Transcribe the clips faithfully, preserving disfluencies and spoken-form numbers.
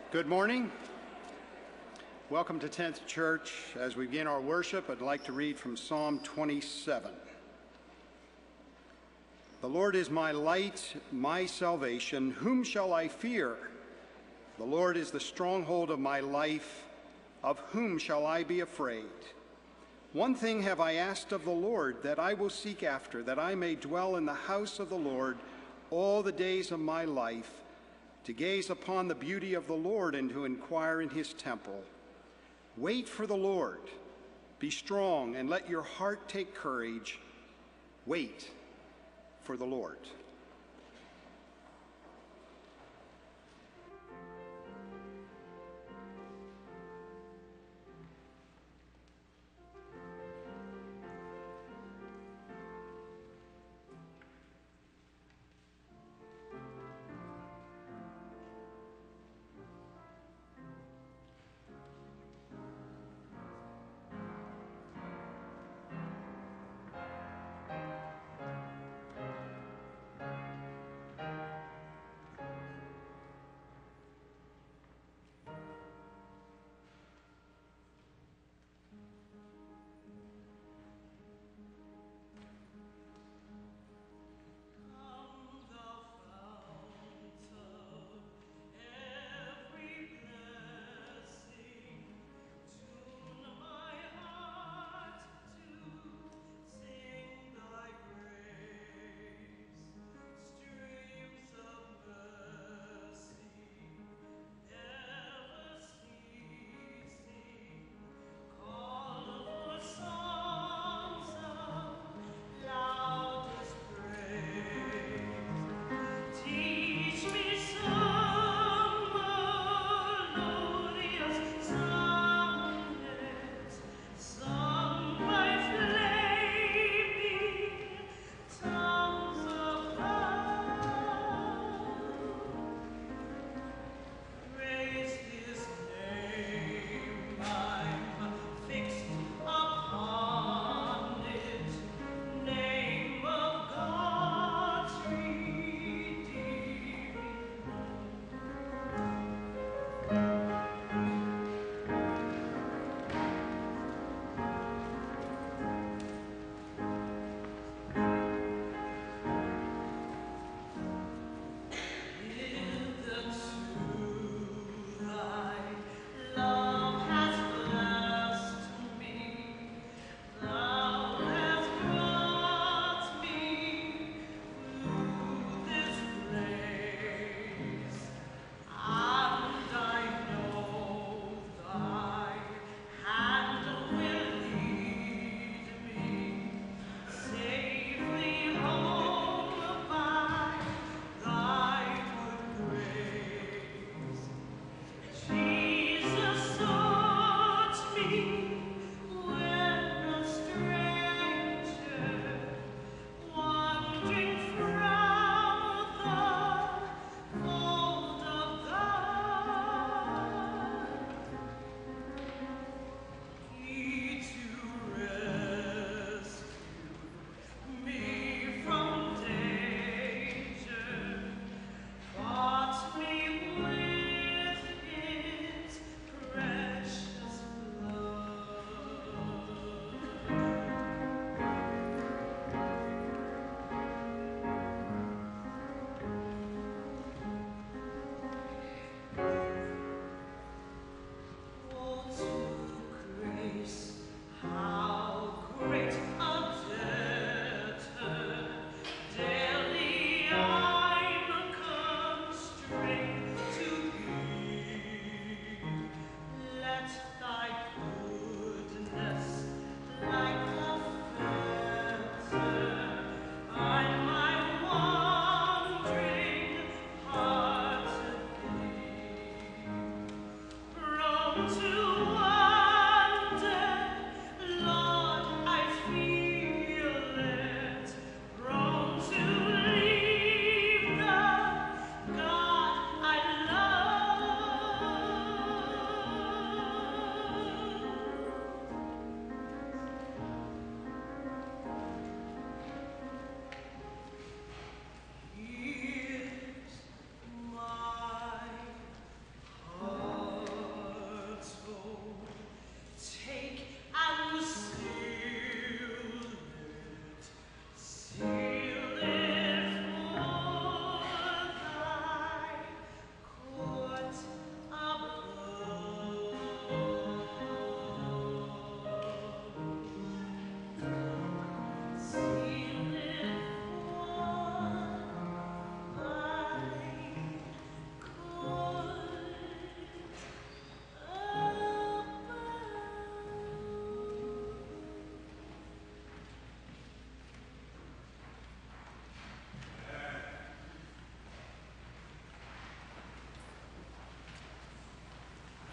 Good morning. Welcome to tenth Church. As we begin our worship, I'd like to read from Psalm twenty-seven. The Lord is my light, my salvation. Whom shall I fear? The Lord is the stronghold of my life. Of whom shall I be afraid? One thing have I asked of the Lord, that I will seek after, that I may dwell in the house of the Lord all the days of my life, to gaze upon the beauty of the Lord and to inquire in his temple. Wait for the Lord. Be strong and let your heart take courage. Wait for the Lord.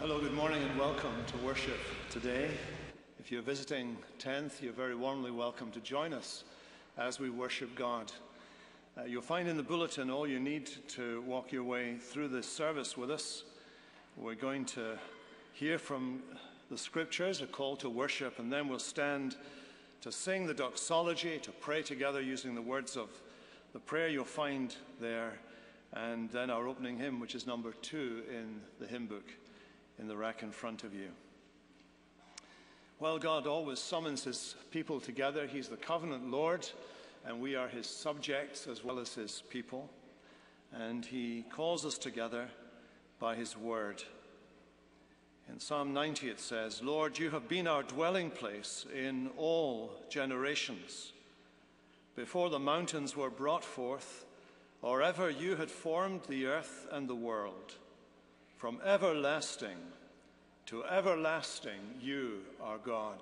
Hello, good morning and welcome to worship today. If you're visiting tenth, you're very warmly welcome to join us as we worship God. Uh, you'll find in the bulletin all you need to walk your way through this service with us. We're going to hear from the scriptures, a call to worship, and then we'll stand to sing the doxology, to pray together using the words of the prayer you'll find there, and then our opening hymn, which is number two in the hymn book in the rack in front of you. Well, God always summons his people together. He's the covenant Lord, and we are his subjects as well as his people. And he calls us together by his word. In Psalm ninety it says, "Lord, you have been our dwelling place in all generations. Before the mountains were brought forth, or ever you had formed the earth and the world, from everlasting to everlasting you are God."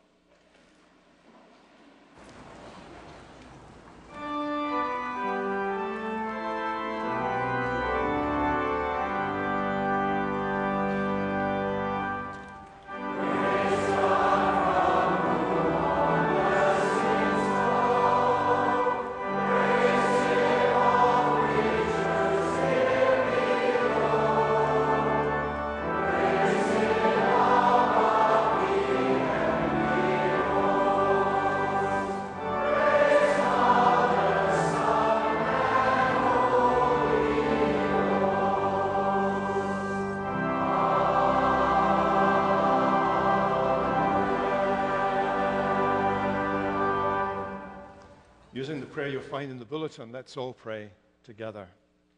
Using the prayer you'll find in the bulletin, let's all pray together.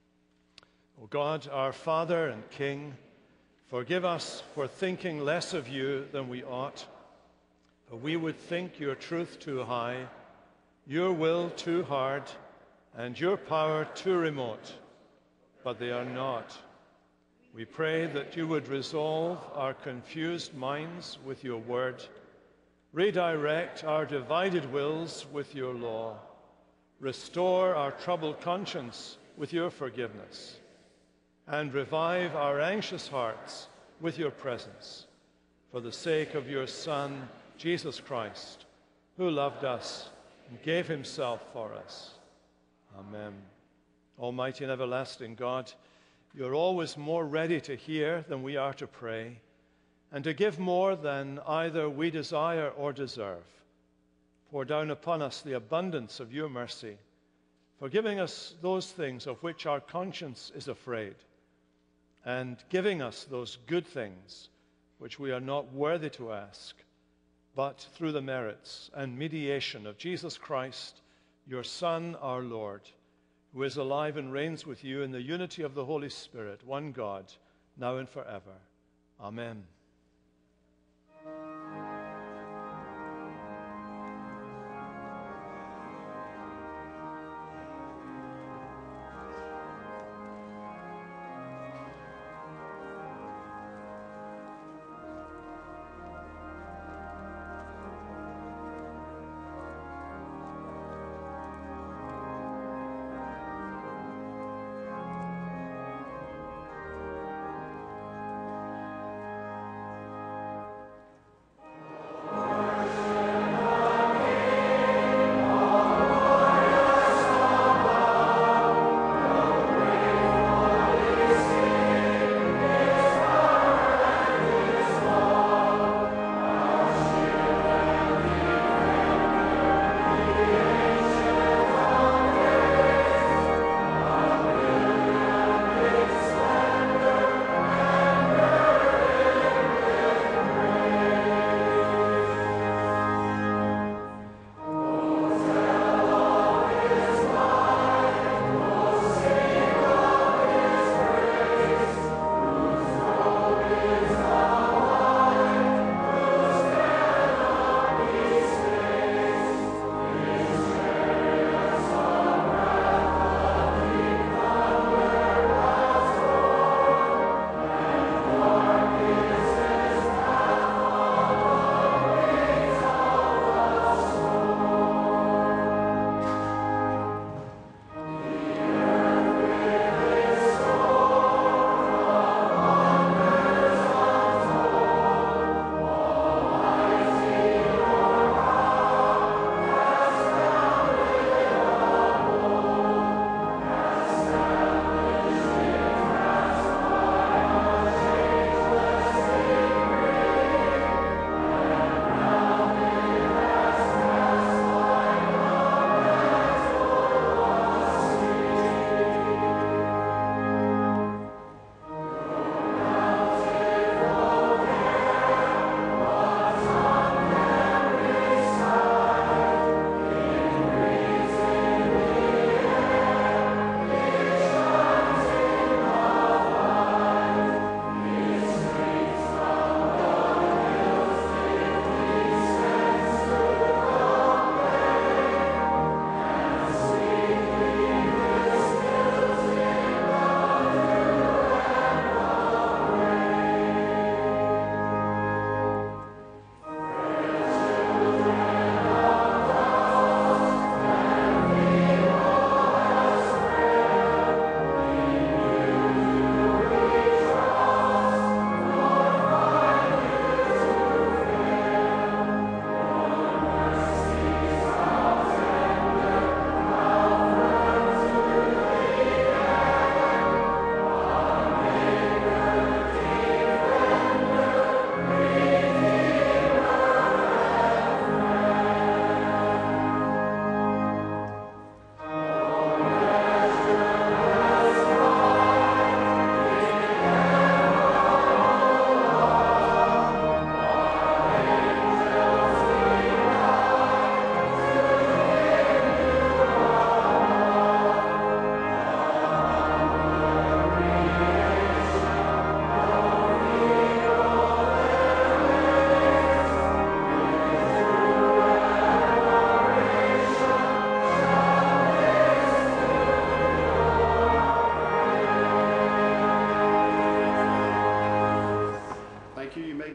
O God, our Father and King, forgive us for thinking less of you than we ought, for we would think your truth too high, your will too hard, and your power too remote, but they are not. We pray that you would resolve our confused minds with your word, redirect our divided wills with your law, restore our troubled conscience with your forgiveness, and revive our anxious hearts with your presence, for the sake of your Son, Jesus Christ, who loved us and gave himself for us. Amen. Almighty and everlasting God, you're always more ready to hear than we are to pray, and to give more than either we desire or deserve. Pour down upon us the abundance of your mercy, forgiving us those things of which our conscience is afraid, and giving us those good things which we are not worthy to ask, but through the merits and mediation of Jesus Christ, your Son, our Lord, who is alive and reigns with you in the unity of the Holy Spirit, one God, now and forever. Amen.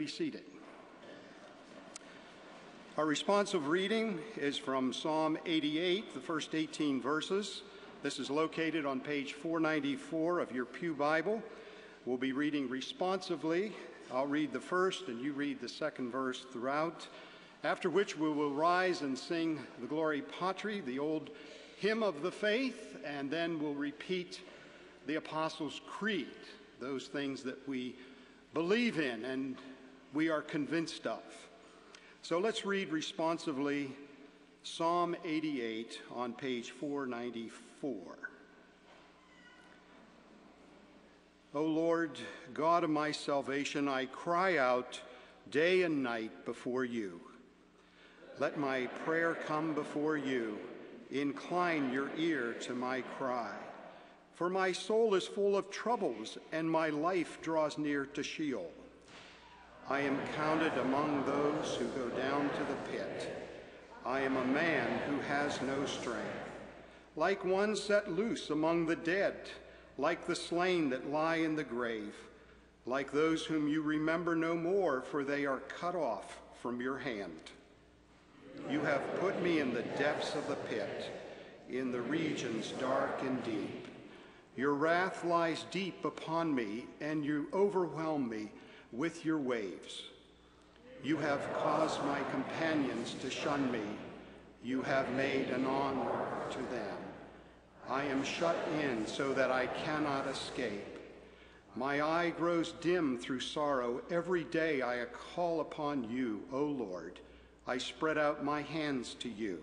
be seated. Our responsive reading is from Psalm eighty-eight, the first eighteen verses. This is located on page four ninety-four of your Pew Bible. We'll be reading responsively. I'll read the first and you read the second verse throughout, after which we will rise and sing the Glory Patri, the old hymn of the faith, and then we'll repeat the Apostles' Creed, those things that we believe in and we are convinced of. So let's read responsively Psalm eighty-eight on page four ninety-four. O Lord, God of my salvation, I cry out day and night before you. Let my prayer come before you. Incline your ear to my cry. For my soul is full of troubles, and my life draws near to Sheol. I am counted among those who go down to the pit. I am a man who has no strength, like one set loose among the dead, like the slain that lie in the grave, like those whom you remember no more, for they are cut off from your hand. You have put me in the depths of the pit, in the regions dark and deep. Your wrath lies deep upon me, and you overwhelm me with your waves. You have caused my companions to shun me. You have made an honor to them. I am shut in so that I cannot escape. My eye grows dim through sorrow. Every day I call upon you, O Lord. I spread out my hands to you.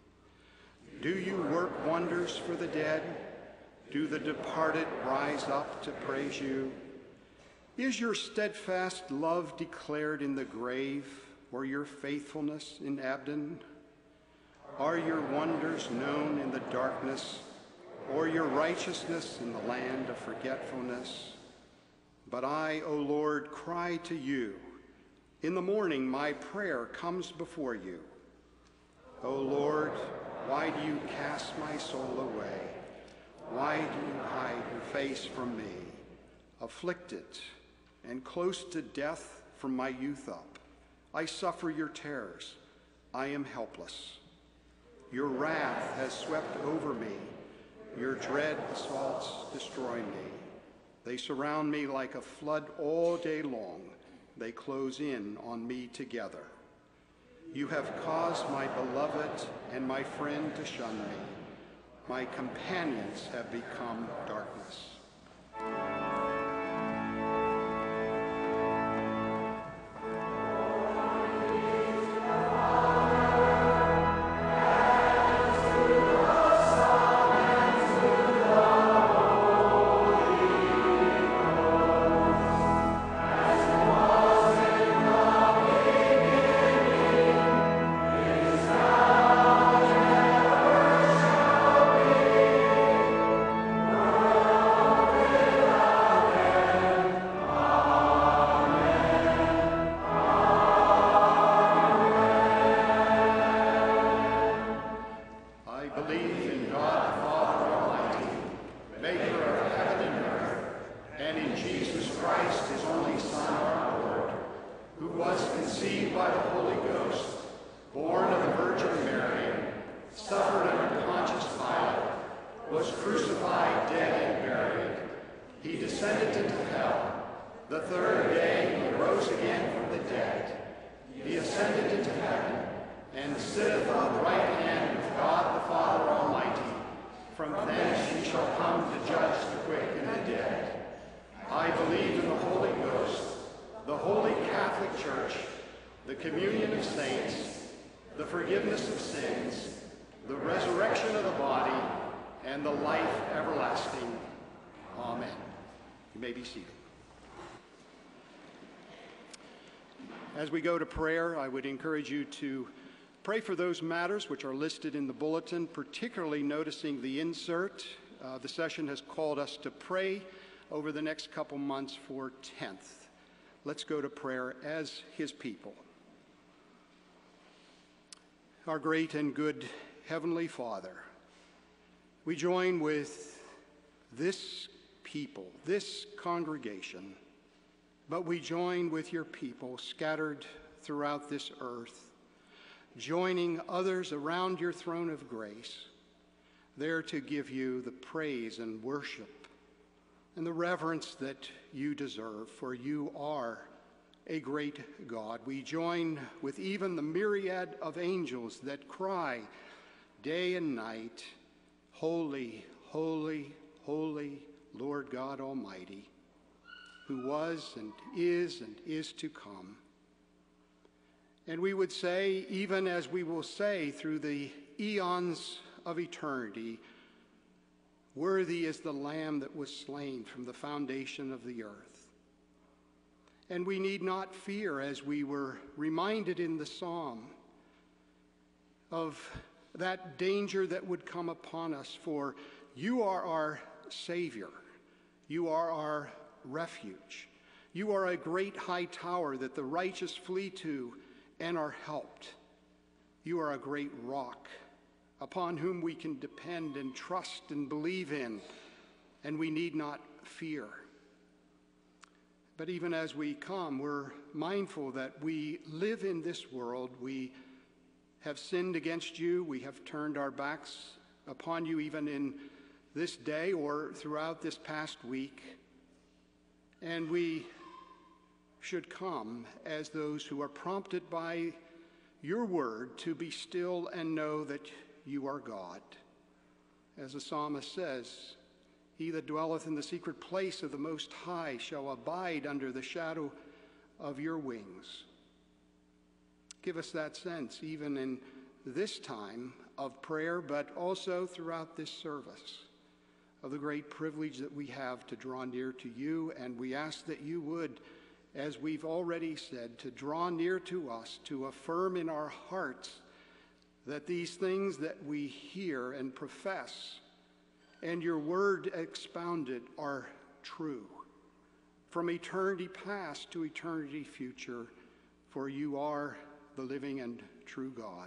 Do you work wonders for the dead? Do the departed rise up to praise you? Is your steadfast love declared in the grave, or your faithfulness in Abdon? Are your wonders known in the darkness, or your righteousness in the land of forgetfulness? But I, O Lord, cry to you. In the morning my prayer comes before you. O Lord, why do you cast my soul away? Why do you hide your face from me? Afflicted and close to death from my youth up, I suffer your terrors. I am helpless. Your wrath has swept over me. Your dread assaults destroy me. They surround me like a flood all day long. They close in on me together. You have caused my beloved and my friend to shun me. My companions have become darkness. As we go to prayer, I would encourage you to pray for those matters which are listed in the bulletin, particularly noticing the insert. Uh, the session has called us to pray over the next couple months for tenth. Let's go to prayer as his people. Our great and good Heavenly Father, we join with this people, this congregation, but we join with your people scattered throughout this earth, joining others around your throne of grace, there to give you the praise and worship and the reverence that you deserve, for you are a great God. We join with even the myriad of angels that cry day and night, holy, holy, holy, Lord God Almighty, who was and is and is to come. And we would say, even as we will say through the eons of eternity, worthy is the Lamb that was slain from the foundation of the earth. And we need not fear, as we were reminded in the psalm, of that danger that would come upon us, for you are our Savior. You are our refuge. You are a great high tower that the righteous flee to and are helped. You are a great rock upon whom we can depend and trust and believe in, and we need not fear. But even as we come, we're mindful that we live in this world. We have sinned against you. We have turned our backs upon you even in this day or throughout this past week. And we should come as those who are prompted by your word to be still and know that you are God. As the psalmist says, he that dwelleth in the secret place of the Most High shall abide under the shadow of your wings. Give us that sense even in this time of prayer, but also throughout this service, of the great privilege that we have to draw near to you. And we ask that you would, as we've already said, to draw near to us, to affirm in our hearts that these things that we hear and profess and your word expounded are true, from eternity past to eternity future, for you are the living and true God.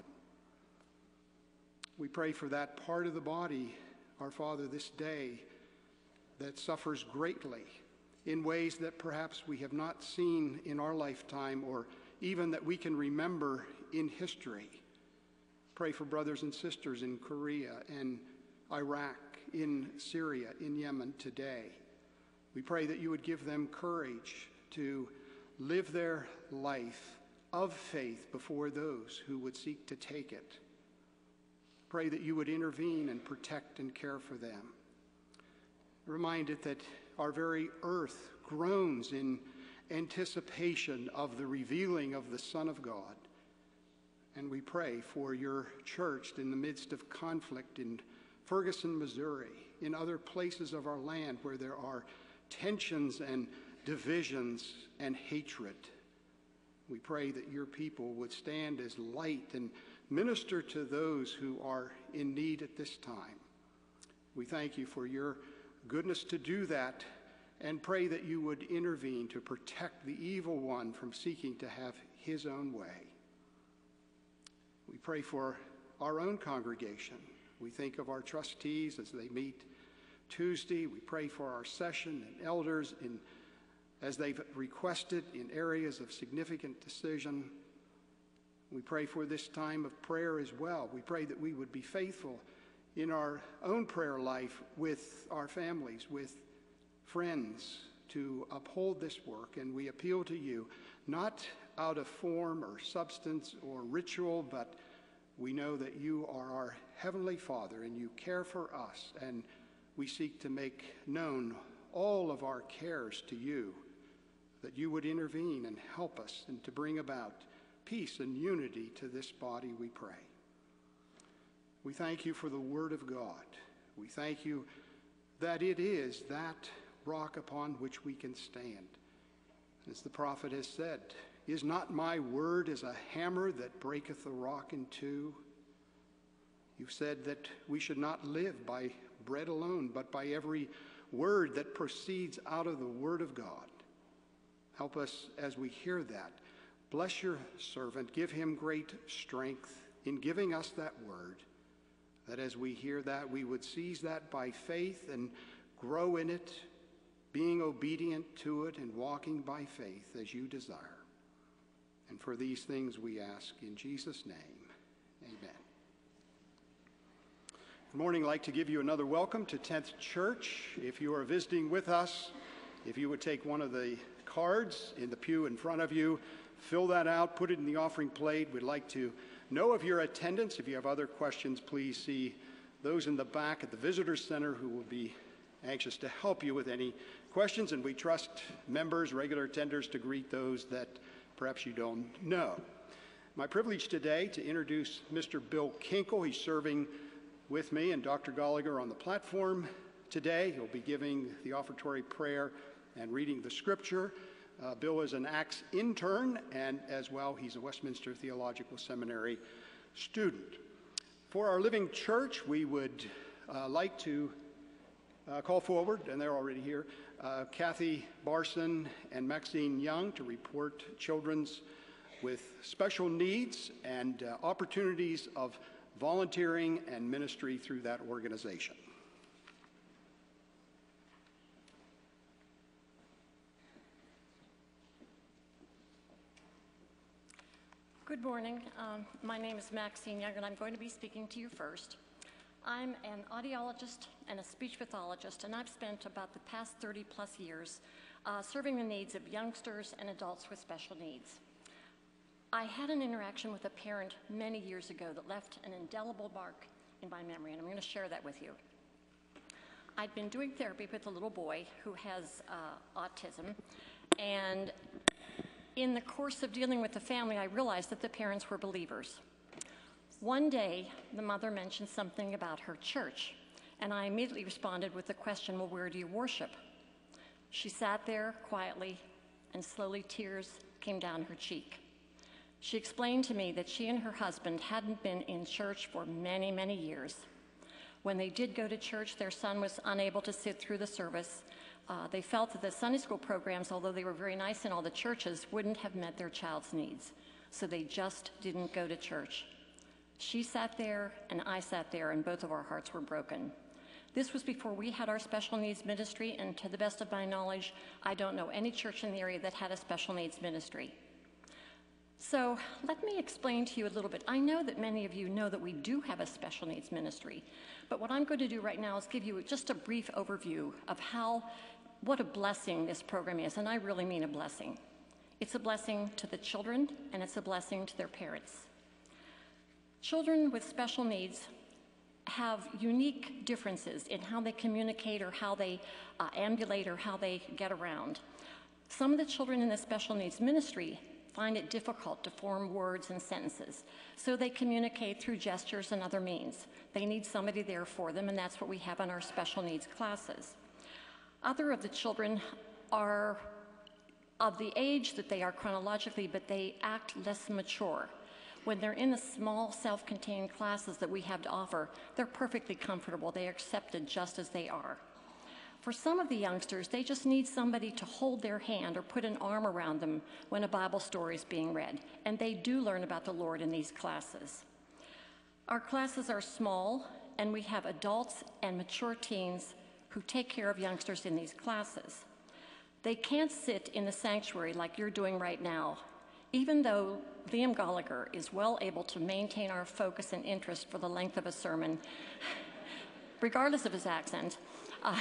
We pray for that part of the body, our Father, this day that suffers greatly in ways that perhaps we have not seen in our lifetime or even that we can remember in history. Pray for brothers and sisters in Korea and Iraq, in Syria, in Yemen today. We pray that you would give them courage to live their life of faith before those who would seek to take it. Pray that you would intervene and protect and care for them. Reminded that our very earth groans in anticipation of the revealing of the Son of God. And we pray for your church in the midst of conflict in Ferguson, Missouri, in other places of our land where there are tensions and divisions and hatred. We pray that your people would stand as light and minister to those who are in need at this time. We thank you for your goodness to do that, and pray that you would intervene to protect the evil one from seeking to have his own way. We pray for our own congregation. We think of our trustees as they meet Tuesday. We pray for our session and elders in, as they've requested in areas of significant decision. We pray for this time of prayer as well. We pray that we would be faithful in our own prayer life with our families, with friends, to uphold this work. And we appeal to you, not out of form or substance or ritual, but we know that you are our Heavenly Father and you care for us, and we seek to make known all of our cares to you, that you would intervene and help us and to bring about peace and unity to this body, we pray. We thank you for the Word of God. We thank you that it is that rock upon which we can stand. As the prophet has said, is not my word as a hammer that breaketh the rock in two? You've said that we should not live by bread alone, but by every word that proceeds out of the Word of God. Help us as we hear that. Bless your servant. Give him great strength in giving us that word, that as we hear that, we would seize that by faith and grow in it, being obedient to it and walking by faith as you desire. And for these things we ask in Jesus' name, amen. Good morning. I'd like to give you another welcome to tenth Church. If you are visiting with us, if you would take one of the cards in the pew in front of you, fill that out, put it in the offering plate. We'd like to know of your attendance. If you have other questions, please see those in the back at the Visitor Center who will be anxious to help you with any questions. And we trust members, regular attenders, to greet those that perhaps you don't know. My privilege today to introduce Mister Bill Kinkle. He's serving with me and Doctor Goligher on the platform today. He'll be giving the offertory prayer and reading the scripture. Uh, Bill is an Acts intern, and as well, he's a Westminster Theological Seminary student. For our living church, we would uh, like to uh, call forward, and they're already here, uh, Kathy Barson and Maxine Young to report children's with special needs and uh, opportunities of volunteering and ministry through that organization. Good morning. Um, my name is Maxine Young, and I'm going to be speaking to you first. I'm an audiologist and a speech pathologist, and I've spent about the past thirty plus years uh, serving the needs of youngsters and adults with special needs. I had an interaction with a parent many years ago that left an indelible mark in my memory, and I'm going to share that with you. I'd been doing therapy with a little boy who has uh, autism, and in the course of dealing with the family, I realized that the parents were believers. One day, the mother mentioned something about her church, and I immediately responded with the question, well, where do you worship? She sat there quietly, and slowly tears came down her cheek. She explained to me that she and her husband hadn't been in church for many, many years. When they did go to church, their son was unable to sit through the service. Uh, they felt that the Sunday school programs, although they were very nice in all the churches, wouldn't have met their child's needs. So they just didn't go to church. She sat there and I sat there, and both of our hearts were broken. This was before we had our special needs ministry, and to the best of my knowledge, I don't know any church in the area that had a special needs ministry. So let me explain to you a little bit. I know that many of you know that we do have a special needs ministry, but what I'm going to do right now is give you just a brief overview of how, what a blessing this program is, and I really mean a blessing. It's a blessing to the children, and it's a blessing to their parents. Children with special needs have unique differences in how they communicate or how they uh, ambulate or how they get around. Some of the children in the special needs ministry find it difficult to form words and sentences, so they communicate through gestures and other means. They need somebody there for them, and that's what we have in our special needs classes. Other of the children are of the age that they are chronologically, but they act less mature. When they're in the small, self-contained classes that we have to offer, they're perfectly comfortable. They are accepted just as they are. For some of the youngsters, they just need somebody to hold their hand or put an arm around them when a Bible story is being read, and they do learn about the Lord in these classes. Our classes are small, and we have adults and mature teens who take care of youngsters in these classes. They can't sit in the sanctuary like you're doing right now, even though Liam Goligher is well able to maintain our focus and interest for the length of a sermon, regardless of his accent. Uh,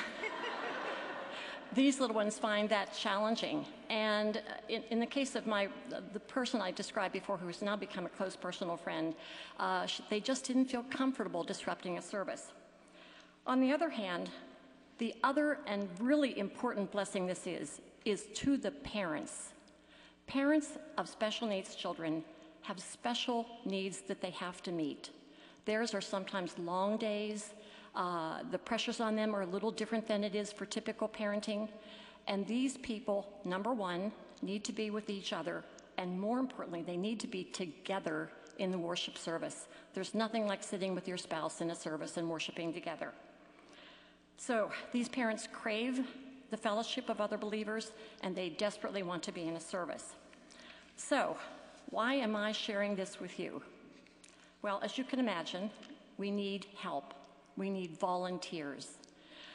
These little ones find that challenging. And in, in the case of my, the person I described before, who has now become a close personal friend, uh, they just didn't feel comfortable disrupting a service. On the other hand, the other and really important blessing this is, is to the parents. Parents of special needs children have special needs that they have to meet. Theirs are sometimes long days. Uh, the pressures on them are a little different than it is for typical parenting. And these people, number one, need to be with each other. And more importantly, they need to be together in the worship service. There's nothing like sitting with your spouse in a service and worshiping together. So these parents crave the fellowship of other believers, and they desperately want to be in a service. So why am I sharing this with you? Well, as you can imagine, we need help. We need volunteers.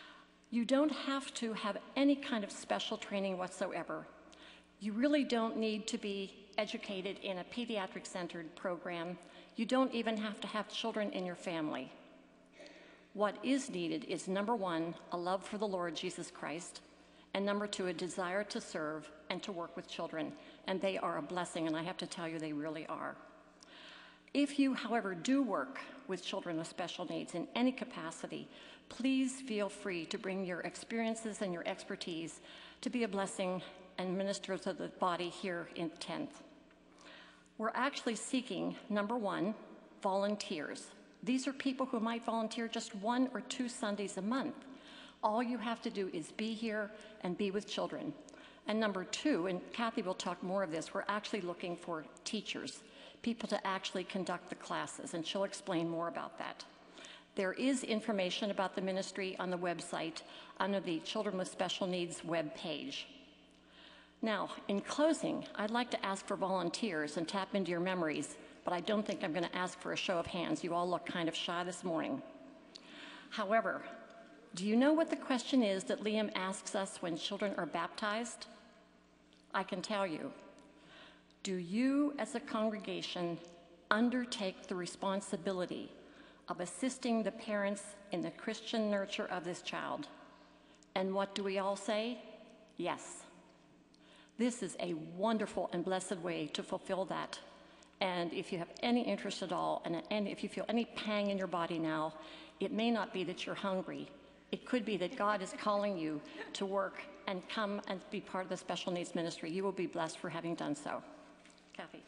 You don't have to have any kind of special training whatsoever. You really don't need to be educated in a pediatric-centered program. You don't even have to have children in your family. What is needed is, number one, a love for the Lord Jesus Christ, and number two, a desire to serve and to work with children. And they are a blessing, and I have to tell you, they really are. If you, however, do work with children with special needs in any capacity, please feel free to bring your experiences and your expertise to be a blessing and minister to the body here in tenth. We're actually seeking, number one, volunteers. These are people who might volunteer just one or two Sundays a month. All you have to do is be here and be with children. And number two, and Kathy will talk more of this, we're actually looking for teachers, people to actually conduct the classes, and she'll explain more about that. There is information about the ministry on the website under the Children with Special Needs web page. Now, in closing, I'd like to ask for volunteers and tap into your memories, but I don't think I'm going to ask for a show of hands. You all look kind of shy this morning. However, do you know what the question is that Liam asks us when children are baptized? I can tell you. Do you, as a congregation, undertake the responsibility of assisting the parents in the Christian nurture of this child? And what do we all say? Yes. This is a wonderful and blessed way to fulfill that. And if you have any interest at all, and, and if you feel any pang in your body now, it may not be that you're hungry. It could be that God is calling you to work and come and be part of the special needs ministry. You will be blessed for having done so. Kathy.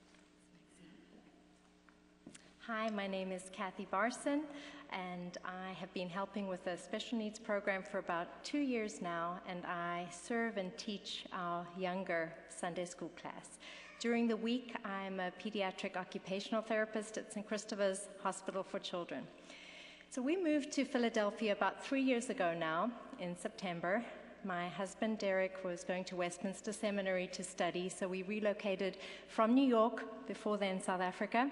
Hi, my name is Kathy Barson, and I have been helping with the special needs program for about two years now, and I serve and teach our younger Sunday school class. During the week, I'm a pediatric occupational therapist at Saint Christopher's Hospital for Children. So we moved to Philadelphia about three years ago now, in September. My husband, Derek, was going to Westminster Seminary to study, so we relocated from New York, before then South Africa,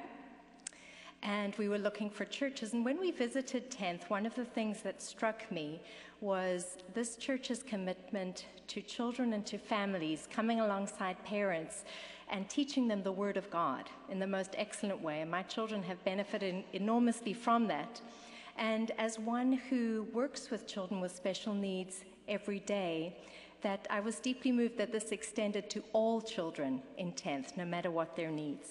and we were looking for churches. And when we visited tenth, one of the things that struck me was this church's commitment to children and to families, coming alongside parents and teaching them the Word of God in the most excellent way. And my children have benefited enormously from that. And as one who works with children with special needs every day, that I was deeply moved that this extended to all children in tenth, no matter what their needs.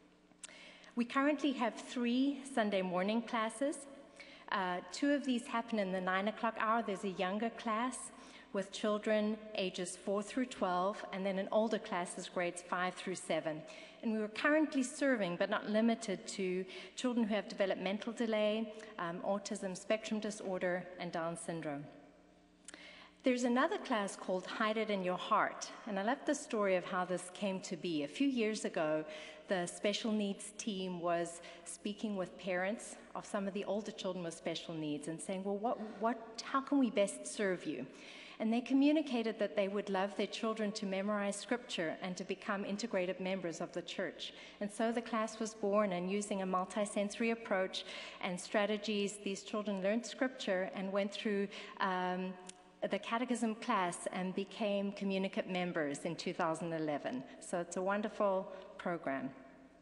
We currently have three Sunday morning classes. Uh, two of these happen in the nine o'clock hour. There's a younger class with children ages four through twelve, and then an older class is grades five through seven. And we were currently serving, but not limited to, children who have developmental delay, um, autism spectrum disorder, and Down syndrome. There's another class called Hide It in Your Heart, and I love the story of how this came to be. A few years ago, the special needs team was speaking with parents of some of the older children with special needs and saying, well, what, what, how can we best serve you? And they communicated that they would love their children to memorize scripture and to become integrated members of the church. And so the class was born, and using a multisensory approach and strategies, these children learned scripture and went through um, the catechism class and became communicant members in two thousand eleven. So it's a wonderful program.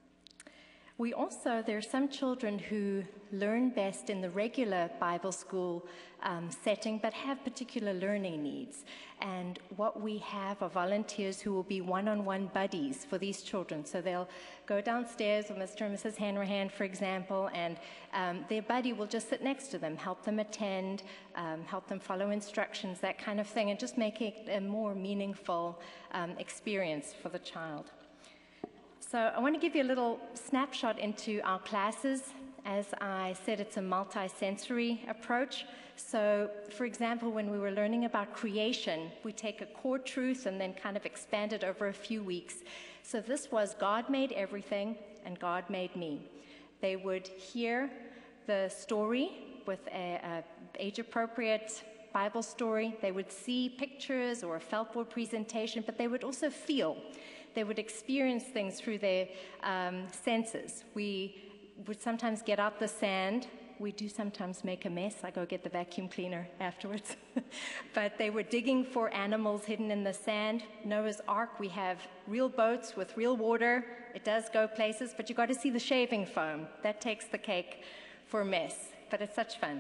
We also, there are some children who learn best in the regular Bible school um, setting, but have particular learning needs. And what we have are volunteers who will be one-on-one buddies for these children. So they'll go downstairs with Mister and Missus Hanrahan, for example, and um, their buddy will just sit next to them, help them attend, um, help them follow instructions, that kind of thing, and just make it a more meaningful um, experience for the child. So I want to give you a little snapshot into our classes. As I said, it's a multi-sensory approach. So, for example, when we were learning about creation, we take a core truth and then kind of expand it over a few weeks. So this was God made everything and God made me. They would hear the story with a, a age-appropriate Bible story. They would see pictures or a felt board presentation, but they would also feel. They would experience things through their um, senses. We would sometimes get out the sand we do sometimes make a mess. I go get the vacuum cleaner afterwards. But they were digging for animals hidden in the sand. Noah's Ark, we have real boats with real water. It does go places, but you got to see the shaving foam. That takes the cake for a mess, but it's such fun.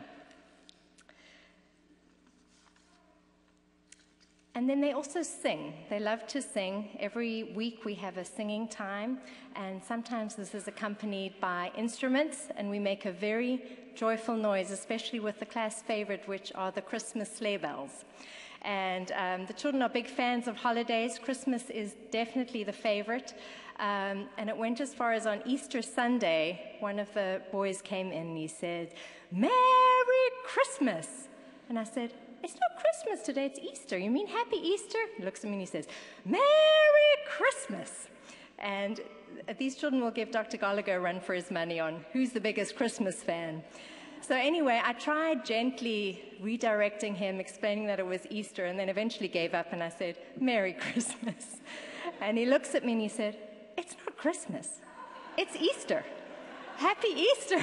And then they also sing. They love to sing. Every week we have a singing time, and sometimes this is accompanied by instruments, and we make a very joyful noise, especially with the class favorite, which are the Christmas sleigh bells. And um, the children are big fans of holidays. Christmas is definitely the favorite. Um, and it went as far as on Easter Sunday, one of the boys came in and he said, "Merry Christmas." And I said, "It's not Christmas today, it's Easter. You mean Happy Easter?" He looks at me and he says, "Merry Christmas." And these children will give Doctor Goligher a run for his money on who's the biggest Christmas fan. So anyway, I tried gently redirecting him, explaining that it was Easter, and then eventually gave up and I said, "Merry Christmas." And he looks at me and he said, "It's not Christmas, it's Easter. Happy Easter."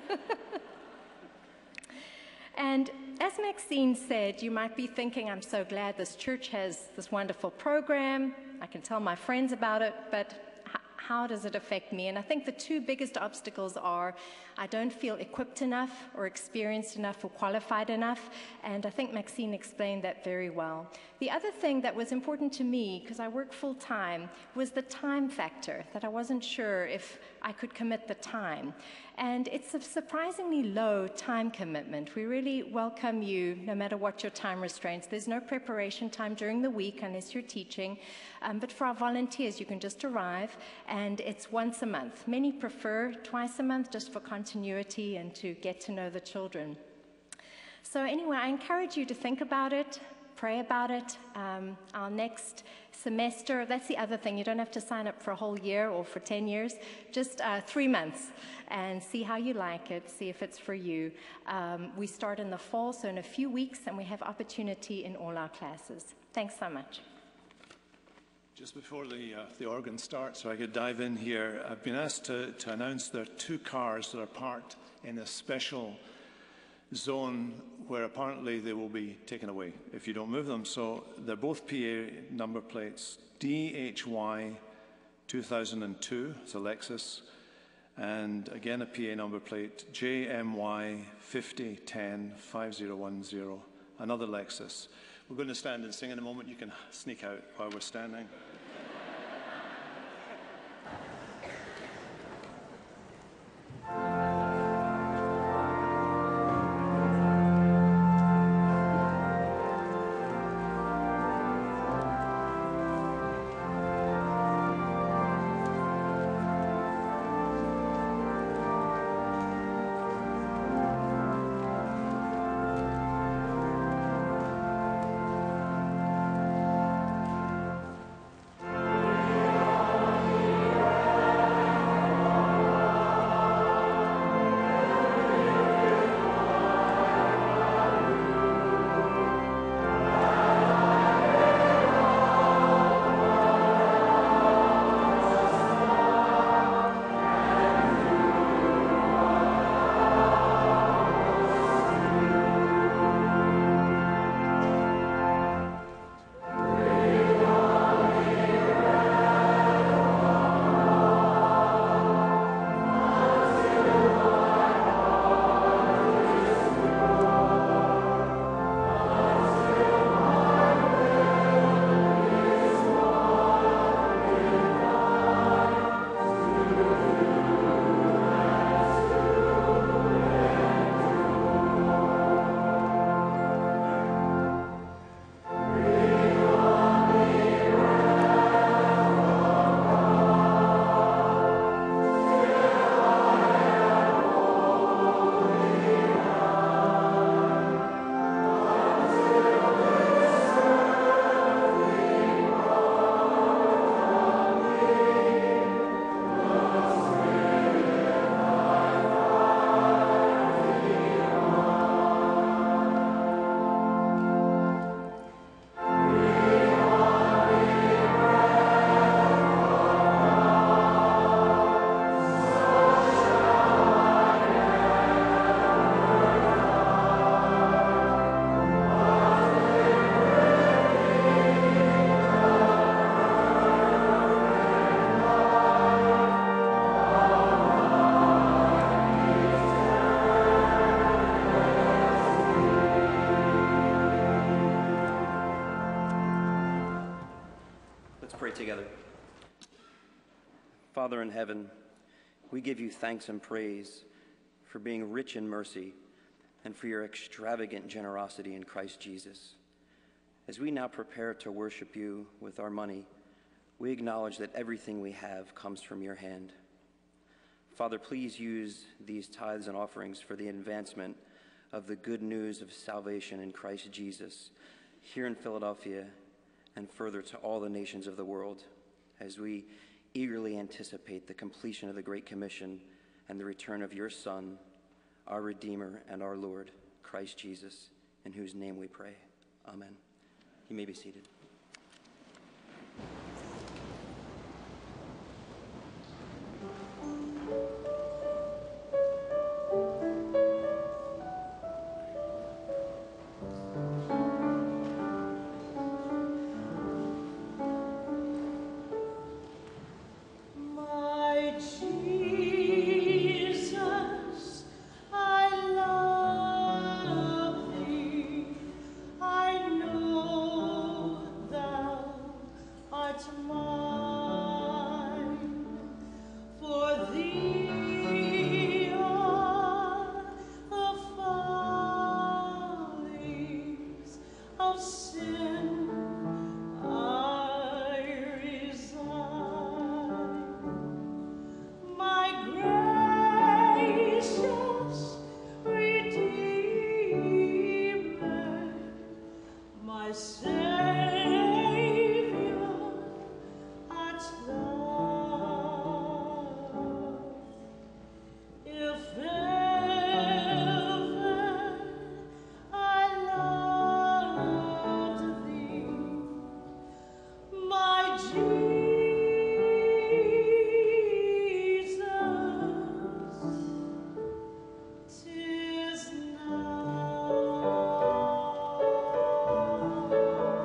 And as Maxine said, you might be thinking, I'm so glad this church has this wonderful program. I can tell my friends about it, but h- how does it affect me? And I think the two biggest obstacles are I don't feel equipped enough or experienced enough or qualified enough. And I think Maxine explained that very well. The other thing that was important to me, because I work full time, was the time factor, that I wasn't sure if I could commit the time. And it's a surprisingly low time commitment. We really welcome you no matter what your time restraints. There's no preparation time during the week unless you're teaching. Um, but for our volunteers, you can just arrive, and it's once a month. Many prefer twice a month just for continuity and to get to know the children. So anyway, I encourage you to think about it, pray about it. Um, our next semester, that's the other thing, you don't have to sign up for a whole year or for ten years, just uh, three months and see how you like it, see if it's for you. Um, we start in the fall, so in a few weeks, and we have opportunity in all our classes. Thanks so much. Just before the, uh, the organ starts, so I could dive in here, I've been asked to, to announce there are two cars that are parked in a special zone where apparently they will be taken away if you don't move them. So they're both P A number plates, D H Y two thousand two, it's a Lexus, and again a P A number plate, J M Y fifty ten five zero one zero, another Lexus. We're going to stand and sing in a moment. You can sneak out while we're standing. together. Father in heaven, we give you thanks and praise for being rich in mercy and for your extravagant generosity in Christ Jesus. As we now prepare to worship you with our money, we acknowledge that everything we have comes from your hand. Father, please use these tithes and offerings for the advancement of the good news of salvation in Christ Jesus here in Philadelphia and further to all the nations of the world, as we eagerly anticipate the completion of the Great Commission and the return of your Son, our Redeemer and our Lord, Christ Jesus, in whose name we pray. Amen. You may be seated. Now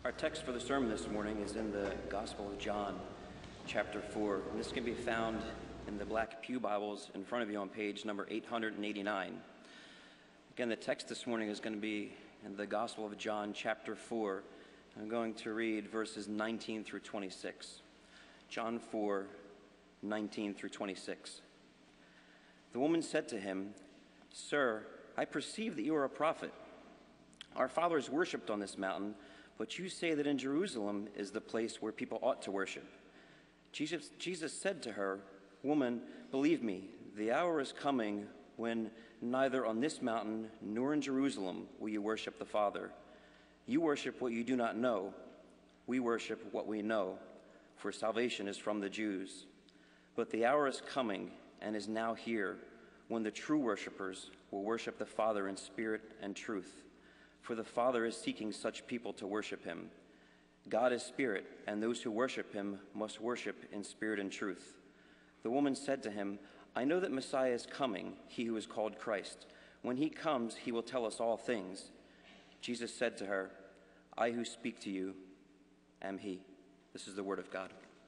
Our text for the sermon this morning is in the Gospel of John, chapter four. And this can be found in the black pew Bibles in front of you on page number eight hundred eighty-nine. Again, the text this morning is going to be in the Gospel of John, chapter four. I'm going to read verses nineteen through twenty-six. John four, nineteen through twenty-six. The woman said to him, "Sir, I perceive that you are a prophet. Our fathers worshipped on this mountain, but you say that in Jerusalem is the place where people ought to worship." Jesus, Jesus said to her, "Woman, believe me, the hour is coming when neither on this mountain nor in Jerusalem will you worship the Father. You worship what you do not know. We worship what we know, for salvation is from the Jews. But the hour is coming and is now here when the true worshipers will worship the Father in spirit and truth. For the Father is seeking such people to worship him. God is spirit, and those who worship him must worship in spirit and truth." The woman said to him, "I know that Messiah is coming, he who is called Christ. When he comes, he will tell us all things." Jesus said to her, "I who speak to you am he." This is the word of God.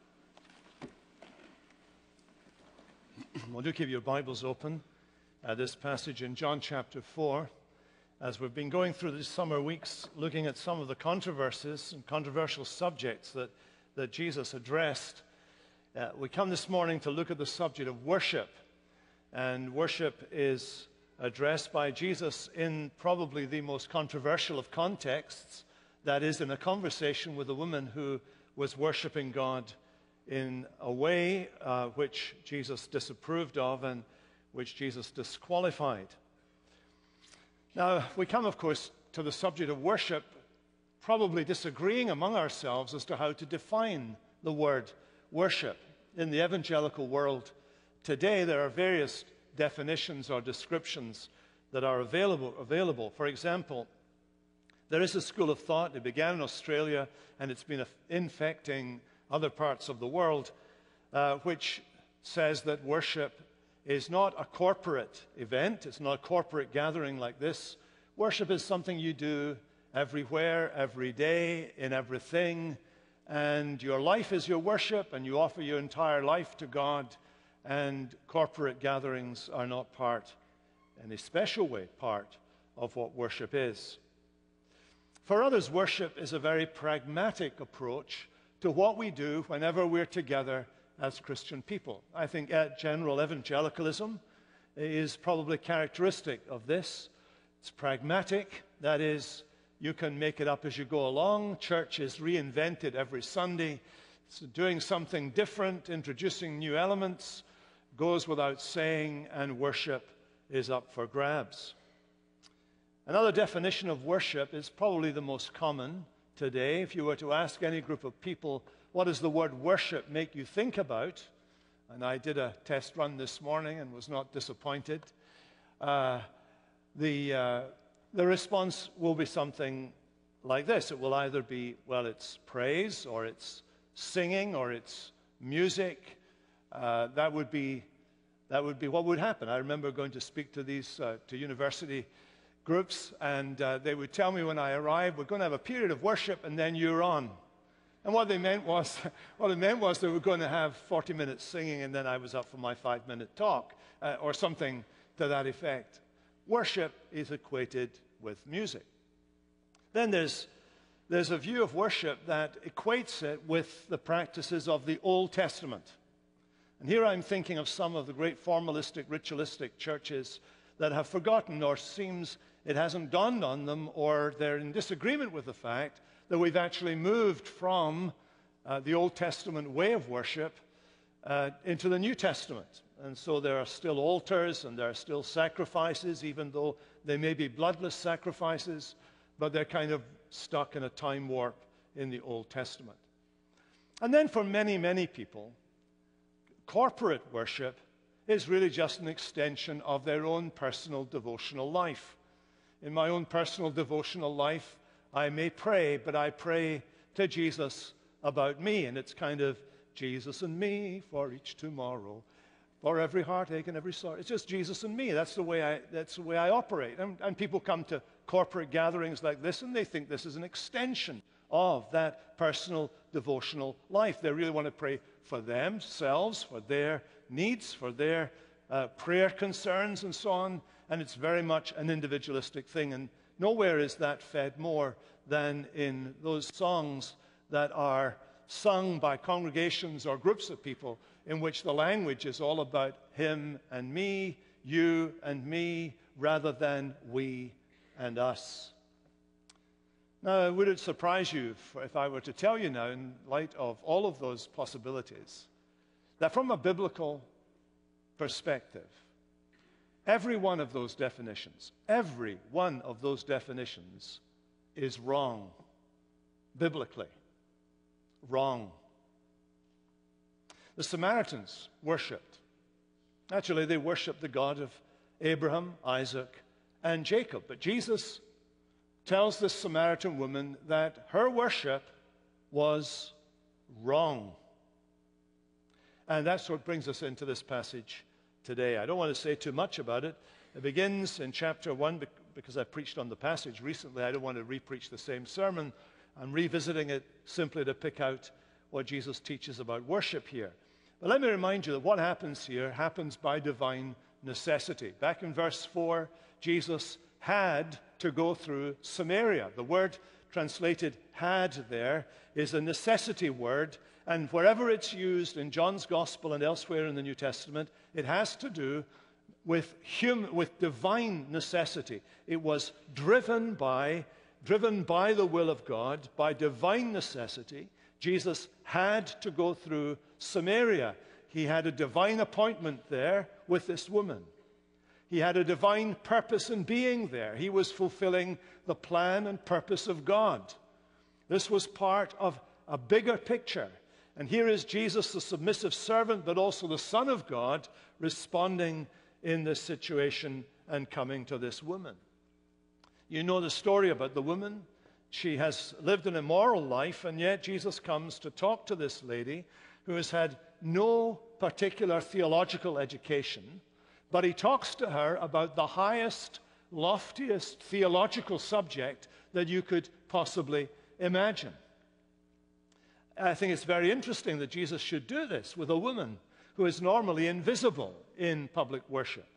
Well, do keep your Bibles open at this passage in John chapter four. As we've been going through these summer weeks, looking at some of the controversies and controversial subjects that, that Jesus addressed, uh, we come this morning to look at the subject of worship. And worship is addressed by Jesus in probably the most controversial of contexts, that is, in a conversation with a woman who was worshiping God in a way uh, which Jesus disapproved of and which Jesus disqualified. Now, we come, of course, to the subject of worship, probably disagreeing among ourselves as to how to define the word worship. In the evangelical world today, there are various definitions or descriptions that are available. available. For example, there is a school of thought. It began in Australia, and it's been infecting other parts of the world, uh, which says that worship is not a corporate event. It's not a corporate gathering like this. Worship is something you do everywhere, every day, in everything. And your life is your worship, and you offer your entire life to God. And corporate gatherings are not part, in a special way, part of what worship is. For others, worship is a very pragmatic approach to what we do whenever we're together as Christian people. I think uh, general evangelicalism is probably characteristic of this. It's pragmatic. That is, you can make it up as you go along. Church is reinvented every Sunday. It's doing something different, introducing new elements, goes without saying, and worship is up for grabs. Another definition of worship is probably the most common today. If you were to ask any group of people, what does the word worship make you think about? And I did a test run this morning and was not disappointed. Uh, the, uh, the response will be something like this. It will either be, well, it's praise, or it's singing, or it's music. Uh, that would be, that would be what would happen. I remember going to speak to these, uh, to university groups, and uh, they would tell me when I arrived, we're going to have a period of worship, and then you're on. And what they meant was, what it meant was they were going to have forty minutes singing, and then I was up for my five-minute talk, uh, or something to that effect. Worship is equated with music. Then there's, there's a view of worship that equates it with the practices of the Old Testament. And here I'm thinking of some of the great formalistic, ritualistic churches that have forgotten, or seems it hasn't dawned on them, or they're in disagreement with the fact that we've actually moved from uh, the Old Testament way of worship uh, into the New Testament. And so there are still altars and there are still sacrifices, even though they may be bloodless sacrifices, but they're kind of stuck in a time warp in the Old Testament. And then for many, many people, corporate worship is really just an extension of their own personal devotional life. In my own personal devotional life, I may pray, but I pray to Jesus about me, and it's kind of Jesus and me for each tomorrow, for every heartache and every sorrow. It's just Jesus and me. That's the way I, that's the way I operate. And, and people come to corporate gatherings like this, and they think this is an extension of that personal devotional life. They really want to pray for themselves, for their needs, for their uh, prayer concerns and so on, and it's very much an individualistic thing. And nowhere is that fed more than in those songs that are sung by congregations or groups of people in which the language is all about him and me, you and me, rather than we and us. Now, would it surprise you if, if I were to tell you now, in light of all of those possibilities, that from a biblical perspective, every one of those definitions, every one of those definitions is wrong, biblically wrong. The Samaritans worshipped. Actually, they worshipped the God of Abraham, Isaac, and Jacob. But Jesus tells this Samaritan woman that her worship was wrong. And that's what brings us into this passage today. I don't want to say too much about it. It begins in chapter one, because I preached on the passage recently. I don't want to re-preach the same sermon. I'm revisiting it simply to pick out what Jesus teaches about worship here. But let me remind you that what happens here happens by divine necessity. Back in verse four, Jesus had to go through Samaria. The word translated had there is a necessity word, and wherever it's used in John's Gospel and elsewhere in the New Testament, it has to do with hum- with divine necessity. It was driven by, driven by the will of God, by divine necessity. Jesus had to go through Samaria. He had a divine appointment there with this woman. He had a divine purpose in being there. He was fulfilling the plan and purpose of God. This was part of a bigger picture. And here is Jesus, the submissive servant, but also the Son of God, responding in this situation and coming to this woman. You know the story about the woman. She has lived an immoral life, and yet Jesus comes to talk to this lady who has had no particular theological education, but he talks to her about the highest, loftiest theological subject that you could possibly imagine. I think it's very interesting that Jesus should do this with a woman who is normally invisible in public worship,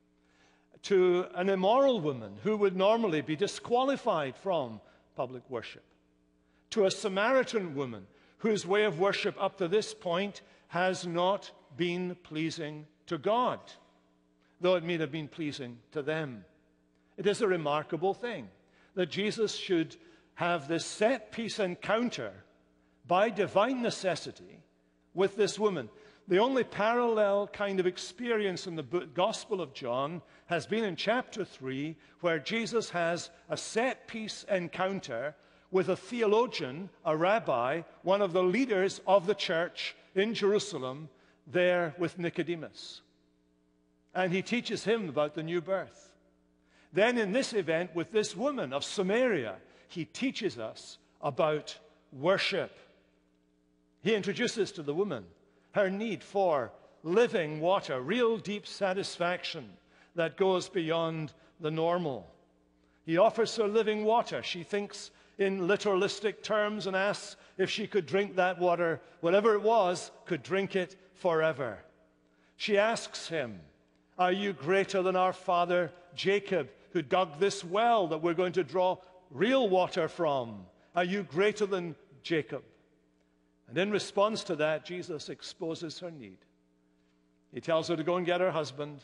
to an immoral woman who would normally be disqualified from public worship, to a Samaritan woman whose way of worship up to this point has not been pleasing to God, though it may have been pleasing to them. It is a remarkable thing that Jesus should have this set-piece encounter by divine necessity with this woman. The only parallel kind of experience in the Gospel of John has been in chapter three, where Jesus has a set-piece encounter with a theologian, a rabbi, one of the leaders of the church in Jerusalem, there with Nicodemus. And he teaches him about the new birth. Then in this event with this woman of Samaria, he teaches us about worship. He introduces to the woman her need for living water, real deep satisfaction that goes beyond the normal. He offers her living water. She thinks in literalistic terms and asks if she could drink that water, whatever it was, could drink it forever. She asks him, "Are you greater than our father Jacob, who dug this well that we're going to draw real water from? Are you greater than Jacob?" And in response to that, Jesus exposes her need. He tells her to go and get her husband.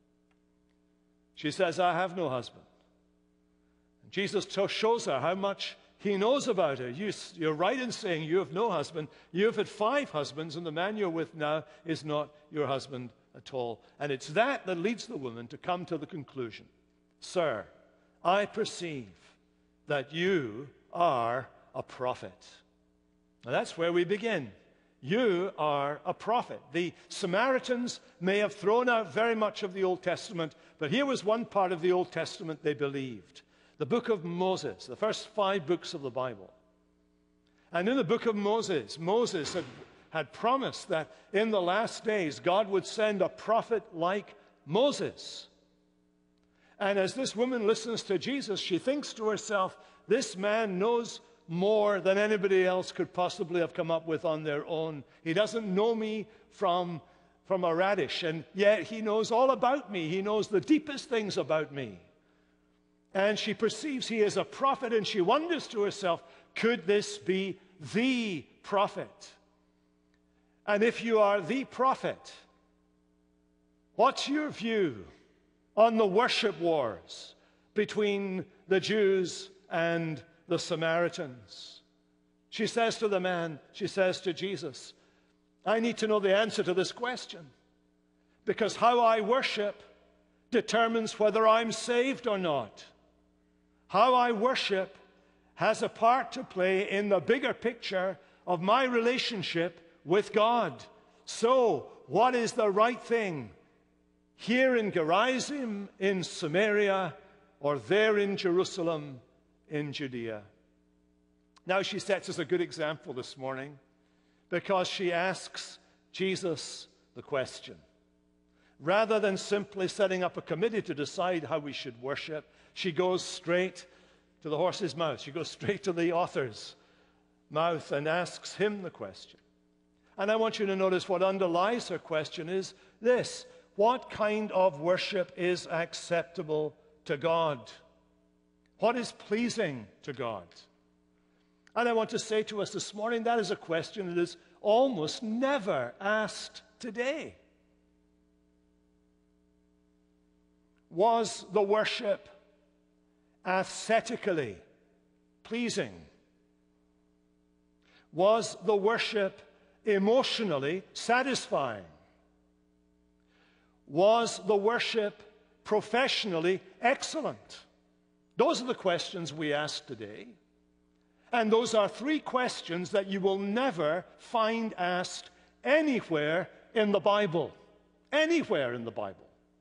She says, "I have no husband." And Jesus shows her how much he knows about her. You, you're right in saying you have no husband. You've had five husbands, and the man you're with now is not your husband at all. And it's that that leads the woman to come to the conclusion, "Sir, I perceive that you are a prophet." Now that's where we begin. You are a prophet. The Samaritans may have thrown out very much of the Old Testament, but here was one part of the Old Testament they believed. The book of Moses, the first five books of the Bible. And in the book of Moses, Moses had, had promised that in the last days God would send a prophet like Moses. And as this woman listens to Jesus, she thinks to herself, this man knows more than anybody else could possibly have come up with on their own. He doesn't know me from, from a radish, and yet he knows all about me. He knows the deepest things about me. And she perceives he is a prophet, and she wonders to herself, could this be the prophet? And if you are the prophet, what's your view on the worship wars between the Jews and the Samaritans? She says to the man, she says to Jesus, I need to know the answer to this question, because how I worship determines whether I'm saved or not. How I worship has a part to play in the bigger picture of my relationship with God. So, what is the right thing? Here in Gerizim, in Samaria, or there in Jerusalem, in Judea? Now she sets us a good example this morning, because she asks Jesus the question. Rather than simply setting up a committee to decide how we should worship, she goes straight to the horse's mouth. She goes straight to the author's mouth and asks him the question. And I want you to notice what underlies her question is this: what kind of worship is acceptable to God? What is pleasing to God? And I want to say to us this morning, that is a question that is almost never asked today. Was the worship aesthetically pleasing? Was the worship emotionally satisfying? Was the worship professionally excellent? Those are the questions we ask today. And those are three questions that you will never find asked anywhere in the Bible. Anywhere in the Bible.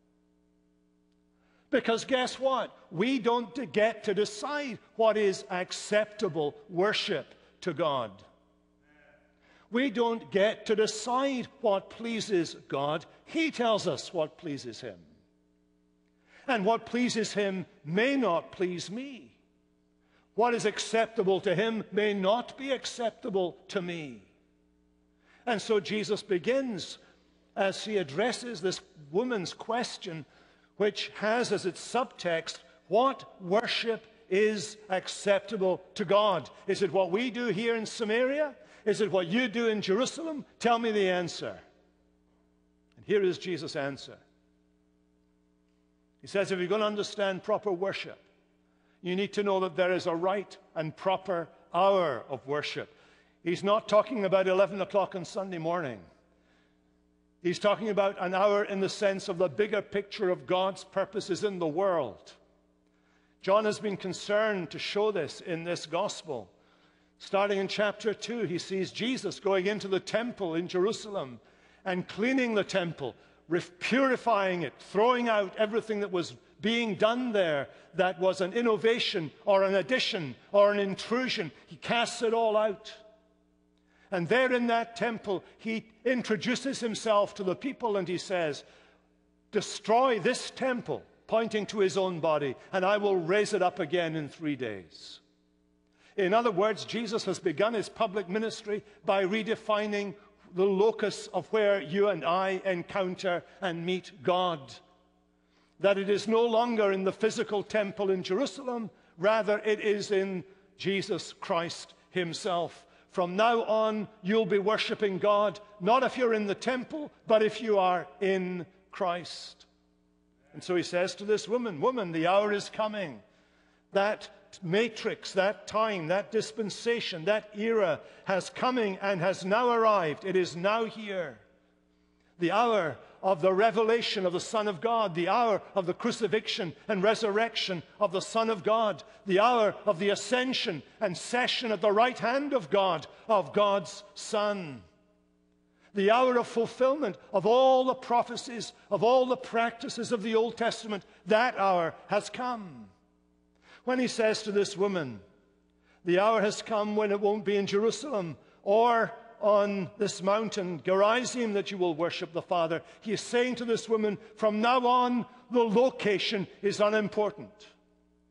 Because guess what? We don't get to decide what is acceptable worship to God. We don't get to decide what pleases God. He tells us what pleases him. And what pleases him may not please me. What is acceptable to him may not be acceptable to me. And so Jesus begins as he addresses this woman's question, which has as its subtext, what worship is acceptable to God? Is it what we do here in Samaria? Is it what you do in Jerusalem? Tell me the answer. And here is Jesus' answer. He says, if you're going to understand proper worship, you need to know that there is a right and proper hour of worship. He's not talking about eleven o'clock on Sunday morning. He's talking about an hour in the sense of the bigger picture of God's purposes in the world. John has been concerned to show this in this gospel. Starting in chapter two, he sees Jesus going into the temple in Jerusalem and cleaning the temple, purifying it, throwing out everything that was being done there that was an innovation or an addition or an intrusion. He casts it all out. And there in that temple, he introduces himself to the people and he says, destroy this temple, pointing to his own body, and I will raise it up again in three days. In other words, Jesus has begun his public ministry by redefining the locus of where you and I encounter and meet God. That it is no longer in the physical temple in Jerusalem, rather it is in Jesus Christ himself. From now on, you'll be worshiping God, not if you're in the temple, but if you are in Christ. And so he says to this woman, woman, the hour is coming. That matrix, that time, that dispensation, that era has coming and has now arrived. It is now here. The hour of the revelation of the Son of God, the hour of the crucifixion and resurrection of the Son of God, the hour of the ascension and session at the right hand of God, of God's Son. The hour of fulfillment of all the prophecies, of all the practices of the Old Testament, that hour has come. When he says to this woman, the hour has come when it won't be in Jerusalem or on this mountain, Gerizim, that you will worship the Father. He is saying to this woman, from now on, the location is unimportant.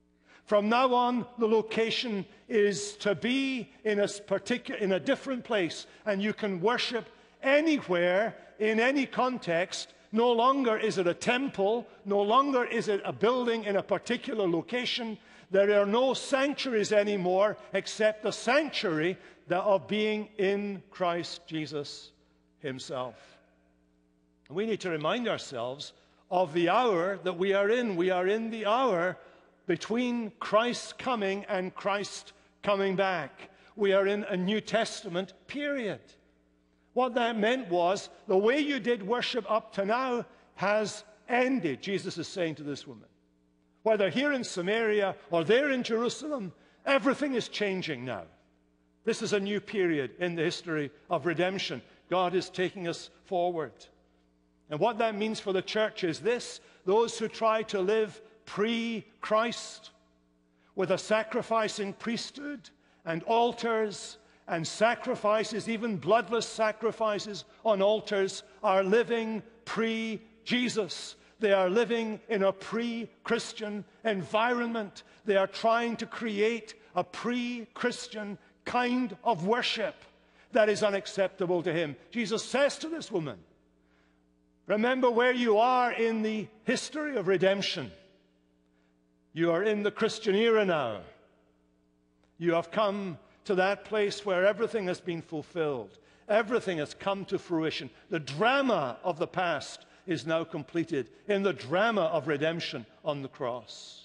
From now on, the location is to be in a, particular, in a different place, and you can worship anywhere, in any context. No longer is it a temple, no longer is it a building in a particular location. There are no sanctuaries anymore except the sanctuary of being in Christ Jesus himself. And we need to remind ourselves of the hour that we are in. We are in the hour between Christ's coming and Christ coming back. We are in a New Testament period. What that meant was the way you did worship up to now has ended, Jesus is saying to this woman. Whether here in Samaria or there in Jerusalem, everything is changing now. This is a new period in the history of redemption. God is taking us forward. And what that means for the church is this: those who try to live pre-Christ with a sacrificing priesthood and altars and sacrifices, even bloodless sacrifices on altars, are living pre-Jesus. They are living in a pre-Christian environment. They are trying to create a pre-Christian kind of worship that is unacceptable to him. Jesus says to this woman, remember where you are in the history of redemption. You are in the Christian era now. You have come to that place where everything has been fulfilled. Everything has come to fruition. The drama of the past is now completed in the drama of redemption on the cross.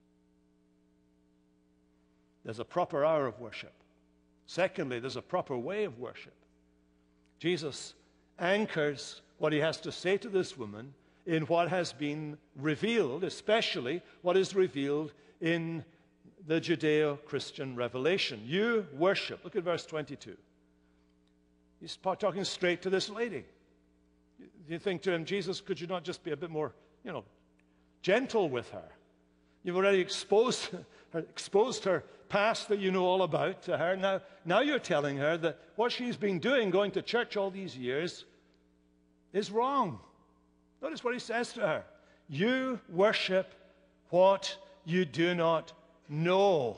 There's a proper hour of worship. Secondly, there's a proper way of worship. Jesus anchors what he has to say to this woman in what has been revealed, especially what is revealed in the Judeo-Christian revelation. You worship. Look at verse twenty-two. He's talking straight to this lady. You think to him, Jesus, could you not just be a bit more, you know, gentle with her? You've already exposed her, exposed her past that you know all about to her. Now, now you're telling her that what she's been doing, going to church all these years, is wrong. Notice what he says to her. You worship what you do not know.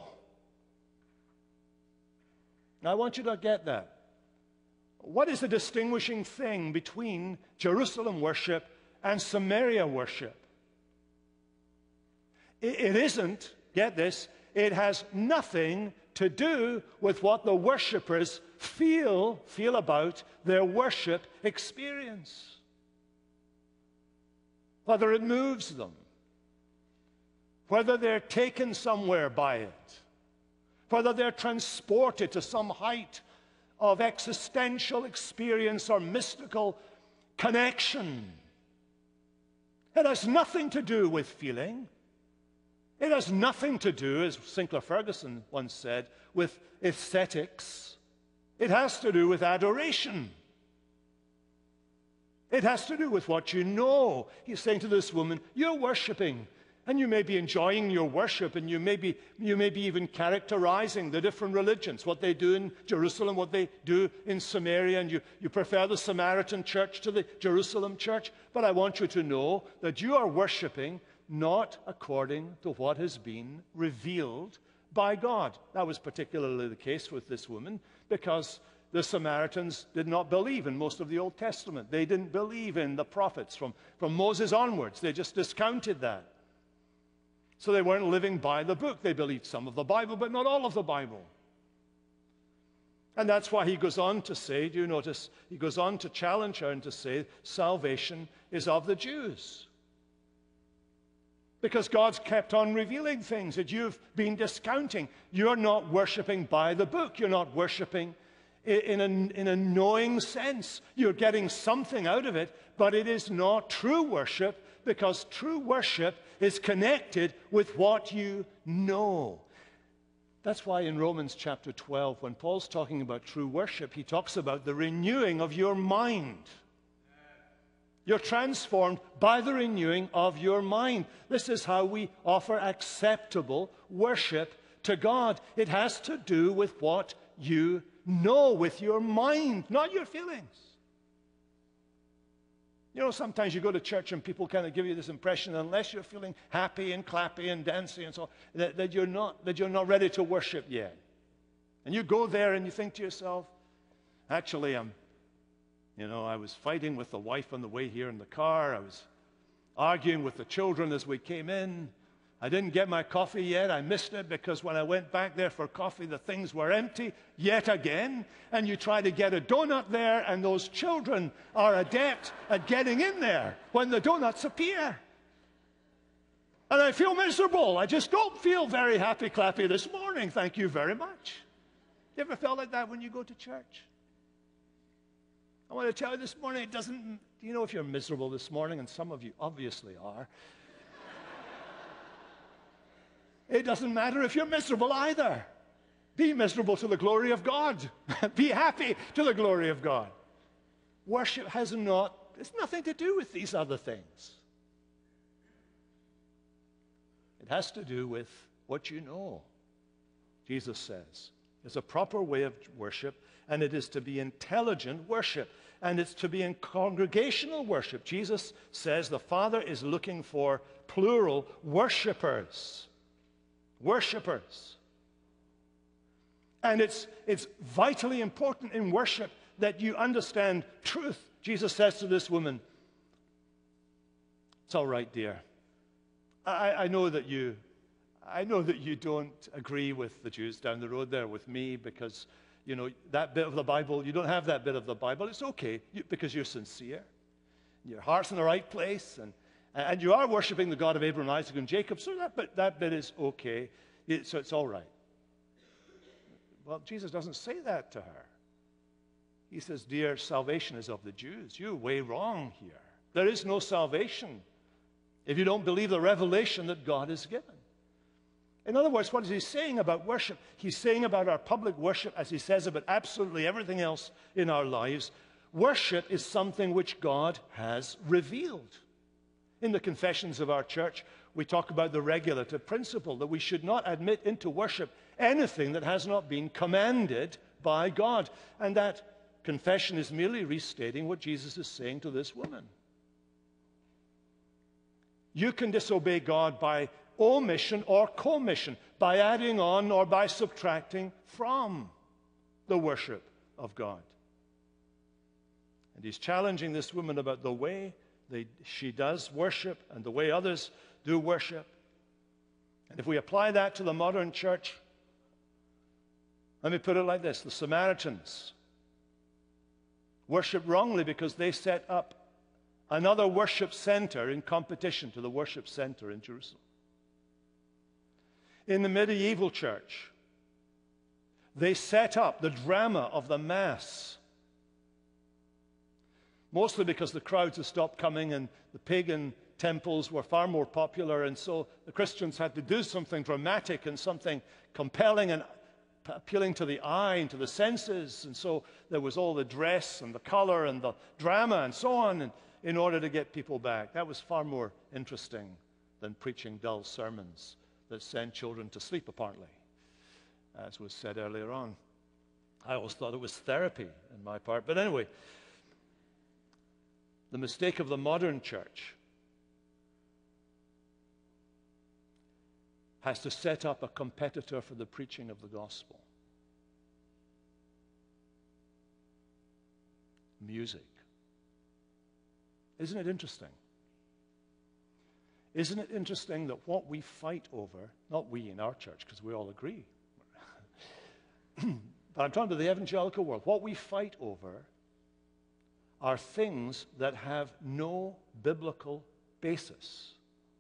Now, I want you to get that. What is the distinguishing thing between Jerusalem worship and Samaria worship? It, it isn't, get this, it has nothing to do with what the worshipers feel, feel about their worship experience. Whether it moves them, whether they're taken somewhere by it, whether they're transported to some height of existential experience or mystical connection. It has nothing to do with feeling. It has nothing to do, as Sinclair Ferguson once said, with aesthetics. It has to do with adoration. It has to do with what you know. He's saying to this woman, you're worshiping, and you may be enjoying your worship, and you may be, you may be even characterizing the different religions, what they do in Jerusalem, what they do in Samaria, and you, you prefer the Samaritan church to the Jerusalem church. But I want you to know that you are worshiping not according to what has been revealed by God. That was particularly the case with this woman, because the Samaritans did not believe in most of the Old Testament. They didn't believe in the prophets from, from Moses onwards. They just discounted that. So they weren't living by the book. They believed some of the Bible, but not all of the Bible. And that's why he goes on to say, do you notice, he goes on to challenge her and to say, salvation is of the Jews. Because God's kept on revealing things that you've been discounting. You're not worshiping by the book. You're not worshiping in a, in a knowing sense. You're getting something out of it, but it is not true worship, because true worship is connected with what you know. That's why in Romans chapter twelve, when Paul's talking about true worship, he talks about the renewing of your mind. You're transformed by the renewing of your mind. This is how we offer acceptable worship to God. It has to do with what you know, with your mind, not your feelings. You know, sometimes you go to church and people kind of give you this impression, unless you're feeling happy and clappy and dancing and so on, that, that, you're not, that you're not ready to worship yet. And you go there and you think to yourself, actually, I'm, you know, I was fighting with the wife on the way here in the car. I was arguing with the children as we came in. I didn't get my coffee yet. I missed it because when I went back there for coffee, the things were empty yet again. And you try to get a donut there, and those children are adept at getting in there when the donuts appear. And I feel miserable. I just don't feel very happy, clappy this morning. Thank you very much. You ever felt like that when you go to church? I want to tell you this morning, it doesn't, you know, if you're miserable this morning, and some of you obviously are, it doesn't matter if you're miserable either. Be miserable to the glory of God. Be happy to the glory of God. Worship has not, it's nothing to do with these other things. It has to do with what you know. Jesus says there's a proper way of worship, and it is to be intelligent worship, and it's to be in congregational worship. Jesus says the Father is looking for plural worshipers. Worshippers. And it's, it's vitally important in worship that you understand truth. Jesus says to this woman, it's all right, dear. I, I know that you, I know that you don't agree with the Jews down the road there with me because, you know, that bit of the Bible, you don't have that bit of the Bible. It's okay you, because you're sincere. Your heart's in the right place, and And you are worshiping the God of Abraham, Isaac, and Jacob, so that bit, that bit is okay. It, so it's all right. Well, Jesus doesn't say that to her. He says, dear, salvation is of the Jews. You're way wrong here. There is no salvation if you don't believe the revelation that God has given. In other words, what is he saying about worship? He's saying about our public worship, as he says about absolutely everything else in our lives, worship is something which God has revealed. In the confessions of our church, we talk about the regulative principle that we should not admit into worship anything that has not been commanded by God. And that confession is merely restating what Jesus is saying to this woman. You can disobey God by omission or commission, by adding on or by subtracting from the worship of God. And he's challenging this woman about the way They, she does worship and the way others do worship. And if we apply that to the modern church, let me put it like this. The Samaritans worship wrongly because they set up another worship center in competition to the worship center in Jerusalem. In the medieval church, they set up the drama of the Mass, mostly because the crowds had stopped coming and the pagan temples were far more popular, and so the Christians had to do something dramatic and something compelling and appealing to the eye and to the senses, and so there was all the dress and the color and the drama and so on, and in order to get people back. That was far more interesting than preaching dull sermons that send children to sleep, apparently, as was said earlier on. I always thought it was therapy in my part, but anyway, the mistake of the modern church has to set up a competitor for the preaching of the gospel. Music. Isn't it interesting? Isn't it interesting that what we fight over, not we in our church, because we all agree, but I'm talking to the evangelical world, what we fight over are things that have no biblical basis.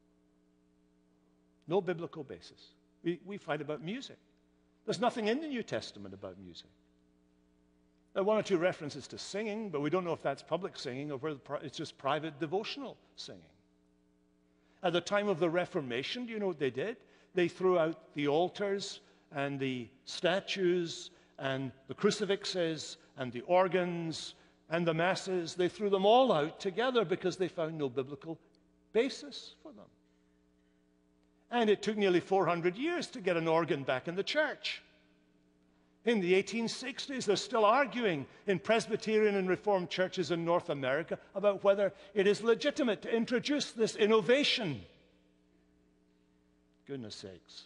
No biblical basis. We, we fight about music. There's nothing in the New Testament about music. There are one or two references to singing, but we don't know if that's public singing or whether it's just private devotional singing. At the time of the Reformation, do you know what they did? They threw out the altars and the statues and the crucifixes and the organs and the masses. They threw them all out together because they found no biblical basis for them. And it took nearly four hundred years to get an organ back in the church. In the eighteen sixties, they're still arguing in Presbyterian and Reformed churches in North America about whether it is legitimate to introduce this innovation. Goodness sakes.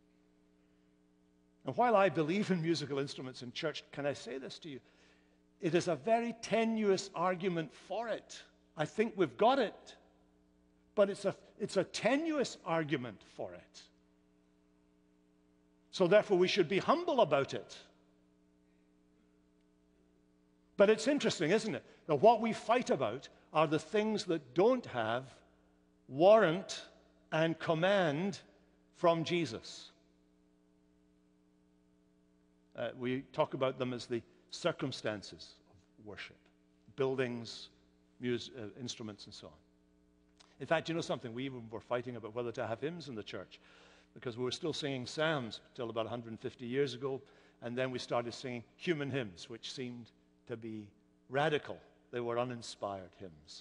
And while I believe in musical instruments in church, can I say this to you? It is a very tenuous argument for it. I think we've got it. But it's a, it's a tenuous argument for it. So therefore, we should be humble about it. But it's interesting, isn't it? That what we fight about are the things that don't have warrant and command from Jesus. Uh, we talk about them as the circumstances of worship. Buildings, music, uh, instruments, and so on. In fact, you know something? We even were fighting about whether to have hymns in the church, because we were still singing psalms till about one hundred fifty years ago, and then we started singing human hymns, which seemed to be radical. They were uninspired hymns.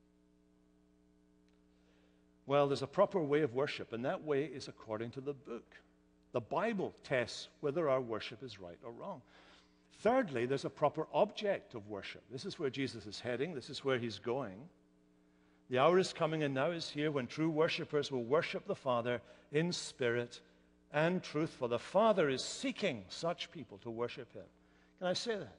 Well, there's a proper way of worship, and that way is according to the book. The Bible tests whether our worship is right or wrong. Thirdly, there's a proper object of worship. This is where Jesus is heading. This is where he's going. The hour is coming and now is here when true worshipers will worship the Father in spirit and truth, for the Father is seeking such people to worship him. Can I say that?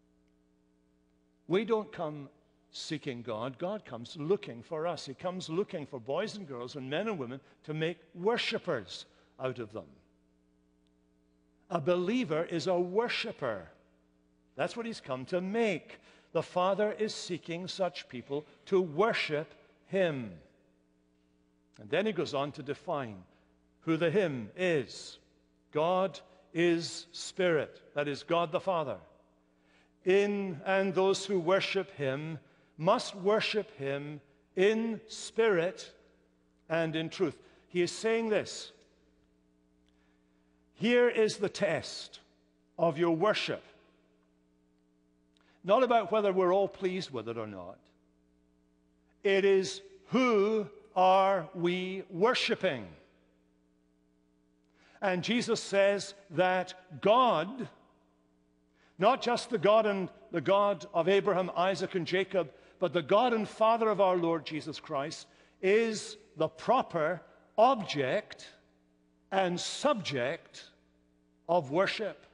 We don't come seeking God. God comes looking for us. He comes looking for boys and girls and men and women to make worshipers out of them. A believer is a worshiper. That's what he's come to make. The Father is seeking such people to worship him. And then he goes on to define who the him is. God is Spirit. That is God the Father. In and those who worship him must worship him in spirit and in truth. He is saying this. Here is the test of your worship. Not about whether we're all pleased with it or not. It is who are we worshiping? And Jesus says that God, not just the God and the God of Abraham, Isaac, and Jacob, but the God and Father of our Lord Jesus Christ, is the proper object and subject of worship.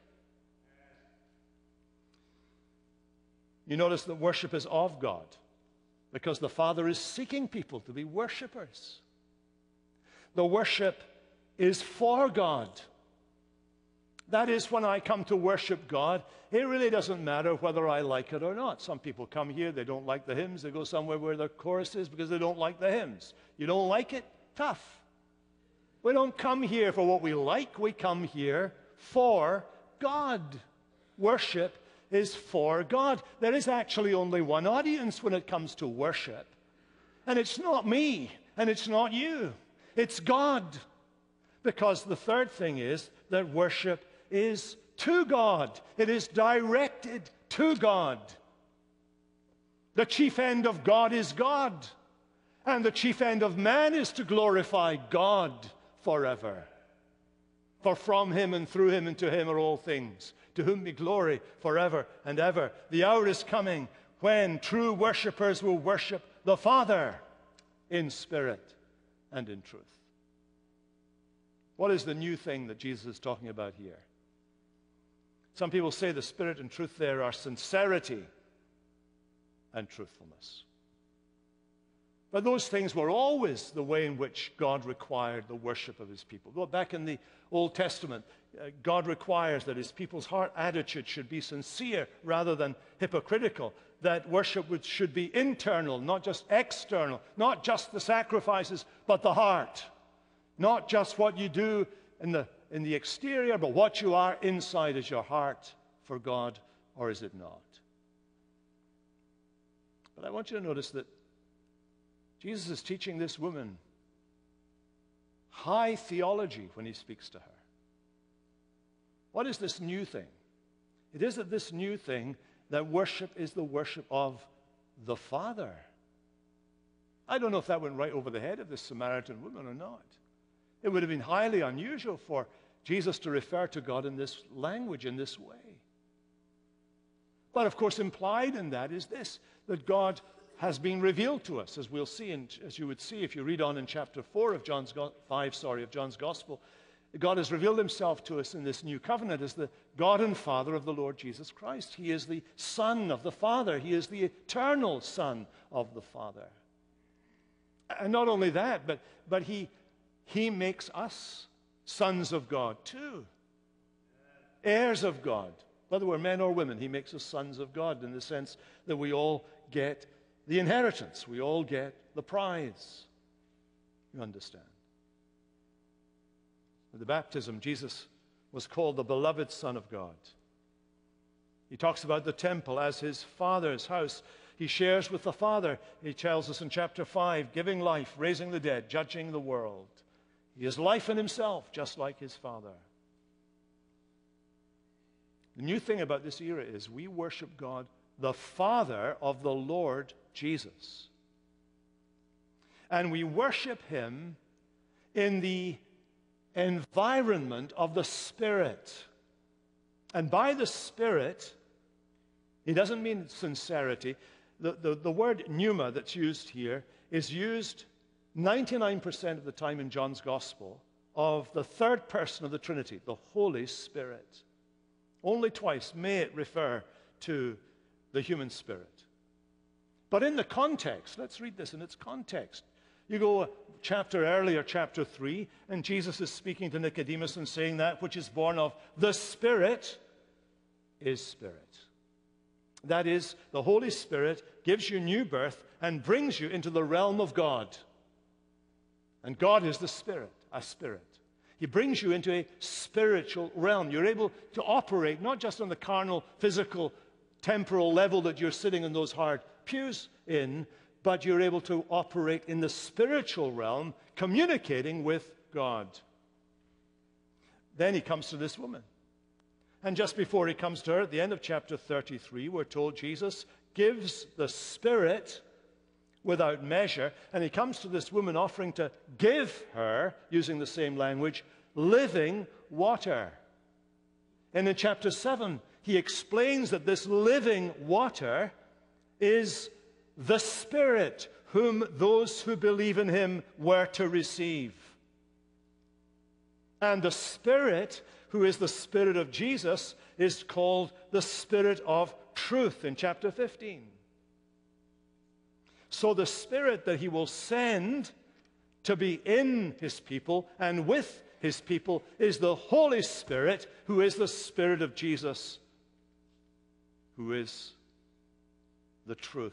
You notice that worship is of God, because the Father is seeking people to be worshipers. The worship is for God. That is, when I come to worship God, it really doesn't matter whether I like it or not. Some people come here, they don't like the hymns, they go somewhere where the chorus is because they don't like the hymns. You don't like it? Tough. We don't come here for what we like, we come here for God. Worship is for God. There is actually only one audience when it comes to worship. And it's not me, and it's not you. It's God. Because the third thing is that worship is to God. It is directed to God. The chief end of God is God. And the chief end of man is to glorify God forever. For from him and through him and to him are all things, to whom be glory forever and ever. The hour is coming when true worshipers will worship the Father in spirit and in truth. What is the new thing that Jesus is talking about here? Some people say the spirit and truth there are sincerity and truthfulness. But those things were always the way in which God required the worship of his people. Well, back in the Old Testament, uh, God requires that his people's heart attitude should be sincere rather than hypocritical, that worship would, should be internal, not just external, not just the sacrifices, but the heart. Not just what you do in the, in the exterior, but what you are inside. Is your heart for God, or is it not? But I want you to notice that Jesus is teaching this woman high theology when he speaks to her. What is this new thing? It is that this new thing that worship is the worship of the Father. I don't know if that went right over the head of this Samaritan woman or not. It would have been highly unusual for Jesus to refer to God in this language, in this way. But of course, implied in that is this, that God has been revealed to us, as we'll see, and as you would see if you read on in chapter four of John's five, sorry, of John's Gospel. God has revealed himself to us in this new covenant as the God and Father of the Lord Jesus Christ. He is the Son of the Father. He is the eternal Son of the Father. And not only that, but, but he, he makes us sons of God too, heirs of God. Whether we're men or women, he makes us sons of God in the sense that we all get the inheritance. We all get the prize. You understand? With the baptism, Jesus was called the beloved Son of God. He talks about the temple as his Father's house. He shares with the Father, he tells us in chapter five, giving life, raising the dead, judging the world. He is life in himself, just like his Father. The new thing about this era is we worship God, the Father of the Lord Jesus. And we worship him in the environment of the Spirit. And by the Spirit, he doesn't mean sincerity. The, the, the word pneuma that's used here is used ninety-nine percent of the time in John's Gospel of the third person of the Trinity, the Holy Spirit. Only twice may it refer to the human spirit. But in the context, let's read this in its context. You go a chapter earlier, chapter three, and Jesus is speaking to Nicodemus and saying that which is born of the Spirit is spirit. That is, the Holy Spirit gives you new birth and brings you into the realm of God. And God is the Spirit, a spirit. He brings you into a spiritual realm. You're able to operate not just on the carnal, physical, temporal level that you're sitting in those hard pews in, but you're able to operate in the spiritual realm, communicating with God. Then he comes to this woman. And just before he comes to her, at the end of chapter thirty-three, we're told Jesus gives the Spirit without measure, and he comes to this woman offering to give her, using the same language, living water. And in chapter seven, he explains that this living water is the Spirit whom those who believe in him were to receive. And the Spirit, who is the Spirit of Jesus, is called the Spirit of truth in chapter fifteen. So the Spirit that he will send to be in his people and with his people is the Holy Spirit, who is the Spirit of Jesus, who is the truth.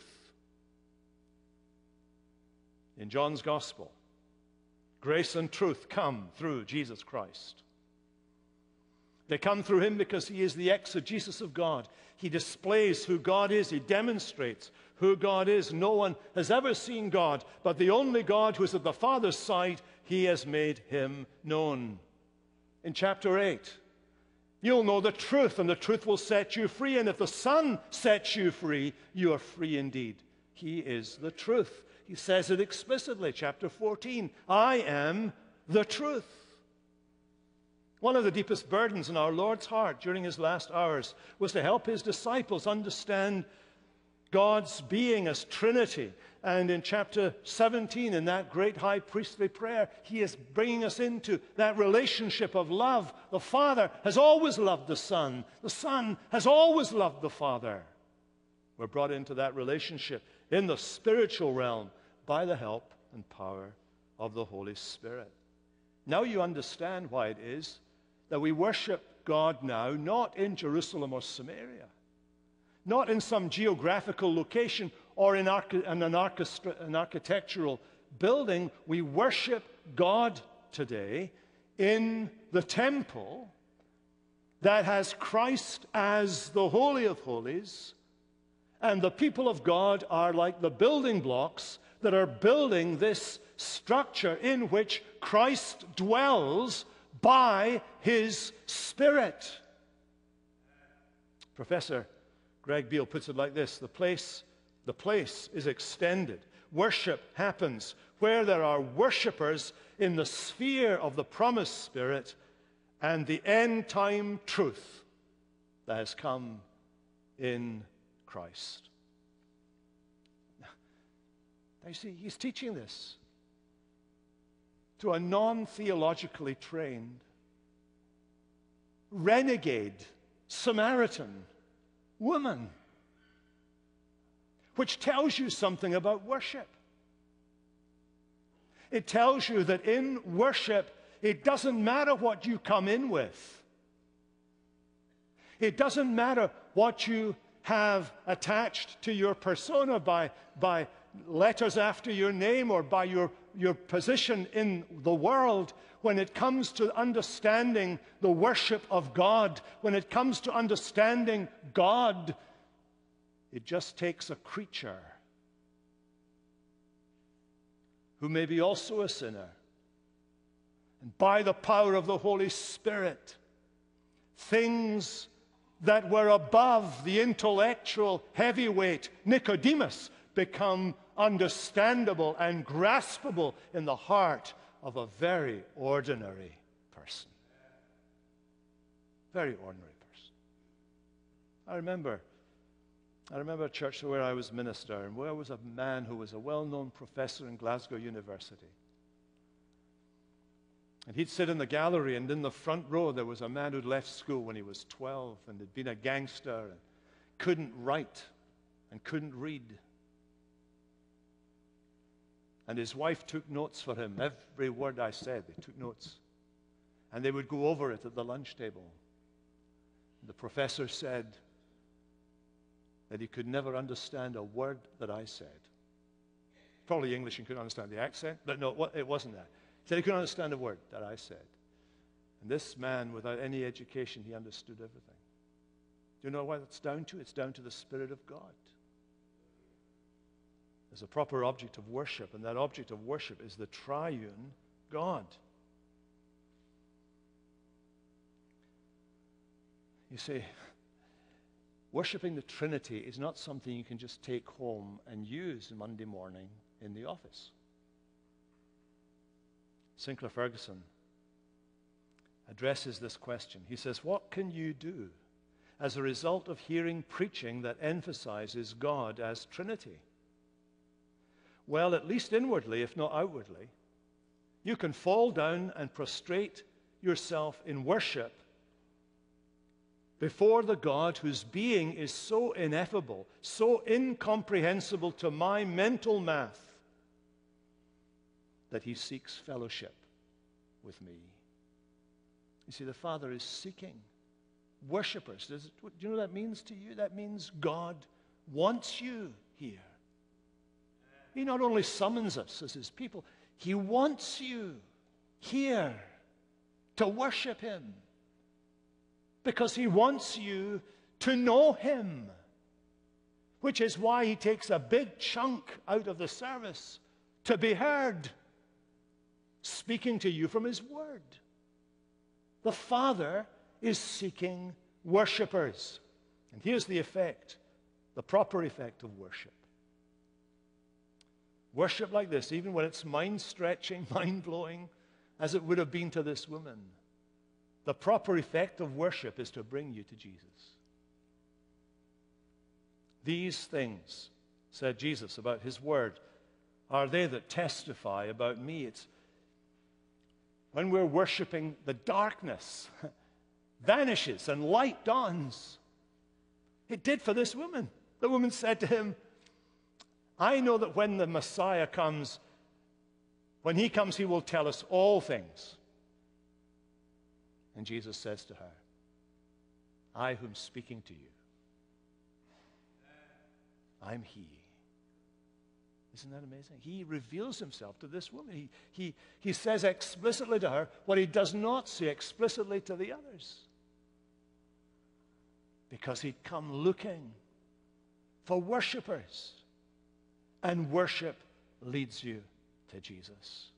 In John's Gospel, grace and truth come through Jesus Christ. They come through him because he is the exegesis of God. He displays who God is. He demonstrates who God is. No one has ever seen God, but the only God who is at the Father's side, he has made him known. In chapter eight, you'll know the truth, and the truth will set you free. And if the Son sets you free, you are free indeed. He is the truth. He says it explicitly, chapter fourteen, I am the truth. One of the deepest burdens in our Lord's heart during his last hours was to help his disciples understand God's being as Trinity. And in chapter seventeen, in that great high priestly prayer, he is bringing us into that relationship of love. The Father has always loved the Son. The Son has always loved the Father. We're brought into that relationship in the spiritual realm by the help and power of the Holy Spirit. Now you understand why it is that we worship God now, not in Jerusalem or Samaria, not in some geographical location or in, arch- in an, archestra- an architectural building. We worship God today in the temple that has Christ as the Holy of Holies, and the people of God are like the building blocks that are building this structure in which Christ dwells by his Spirit. Professor Greg Beale puts it like this: the place, the place is extended. Worship happens where there are worshipers in the sphere of the promised Spirit, and the end time truth that has come in Christ. Now you see, he's teaching this to a non-theologically trained, renegade Samaritan woman, which tells you something about worship. It tells you that in worship, it doesn't matter what you come in with. It doesn't matter what you have attached to your persona by, by letters after your name or by your, your position in the world. When it comes to understanding the worship of God, when it comes to understanding God, it just takes a creature who may be also a sinner, and by the power of the Holy Spirit, things that were above the intellectual heavyweight Nicodemus become understandable and graspable in the heart of a very ordinary person. Very ordinary person. I remember, I remember a church where I was minister, and where was a man who was a well-known professor in Glasgow University. And he'd sit in the gallery, and in the front row there was a man who'd left school when he was twelve and had been a gangster and couldn't write and couldn't read. And his wife took notes for him. Every word I said, they took notes. And they would go over it at the lunch table. The professor said that he could never understand a word that I said. Probably English and couldn't understand the accent, but no, it wasn't that. He said he couldn't understand a word that I said. And this man, without any education, he understood everything. Do you know what it's down to? It's down to the Spirit of God. There's a proper object of worship, and that object of worship is the triune God. You see, worshiping the Trinity is not something you can just take home and use Monday morning in the office. Sinclair Ferguson addresses this question. He says, what can you do as a result of hearing preaching that emphasizes God as Trinity? Well, at least inwardly, if not outwardly, you can fall down and prostrate yourself in worship before the God whose being is so ineffable, so incomprehensible to my mental math, that he seeks fellowship with me. You see, the Father is seeking worshipers. Does it, do you know what that means to you? That means God wants you here. He not only summons us as his people, he wants you here to worship him, because he wants you to know him, which is why he takes a big chunk out of the service to be heard, speaking to you from his word. The Father is seeking worshipers. And here's the effect, the proper effect of worship. Worship like this, even when it's mind-stretching, mind-blowing, as it would have been to this woman, the proper effect of worship is to bring you to Jesus. These things, said Jesus about his word, are they that testify about me. It's when we're worshiping, the darkness vanishes and light dawns. It did for this woman. The woman said to him, I know that when the Messiah comes, when he comes, he will tell us all things. And Jesus says to her, I whom speaking to you, I'm he. Isn't that amazing? He reveals himself to this woman. He, he, he says explicitly to her what he does not say explicitly to the others. Because he'd come looking for worshipers. And worship leads you to Jesus.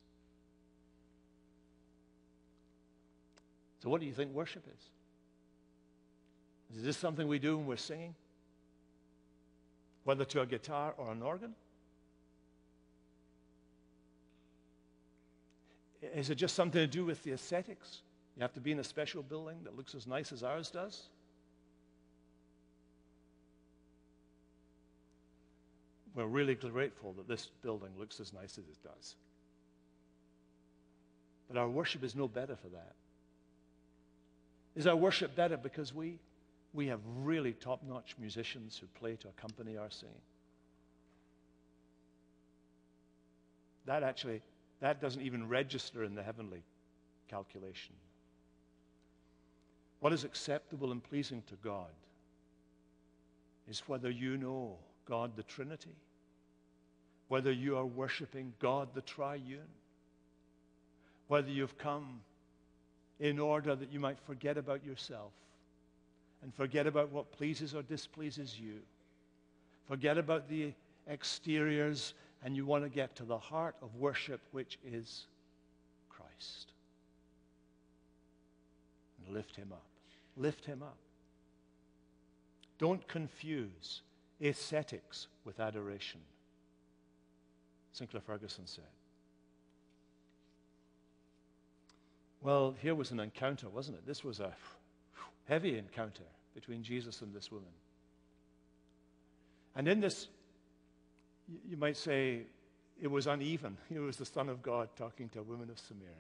So what do you think worship is? Is this something we do when we're singing? Whether to a guitar or an organ? Is it just something to do with the ascetics? You have to be in a special building that looks as nice as ours does? We're really grateful that this building looks as nice as it does. But our worship is no better for that. Is our worship better because we, we have really top-notch musicians who play to accompany our singing? That actually, that doesn't even register in the heavenly calculation. What is acceptable and pleasing to God is whether you know God the Trinity, whether you are worshiping God the Triune, whether you've come in order that you might forget about yourself and forget about what pleases or displeases you, forget about the exteriors, and you want to get to the heart of worship, which is Christ. And lift him up. Lift him up. Don't confuse ascetics with adoration, Sinclair Ferguson said. Well, here was an encounter, wasn't it? This was a heavy encounter between Jesus and this woman. And in this, you might say, it was uneven. It was the Son of God talking to a woman of Samaria.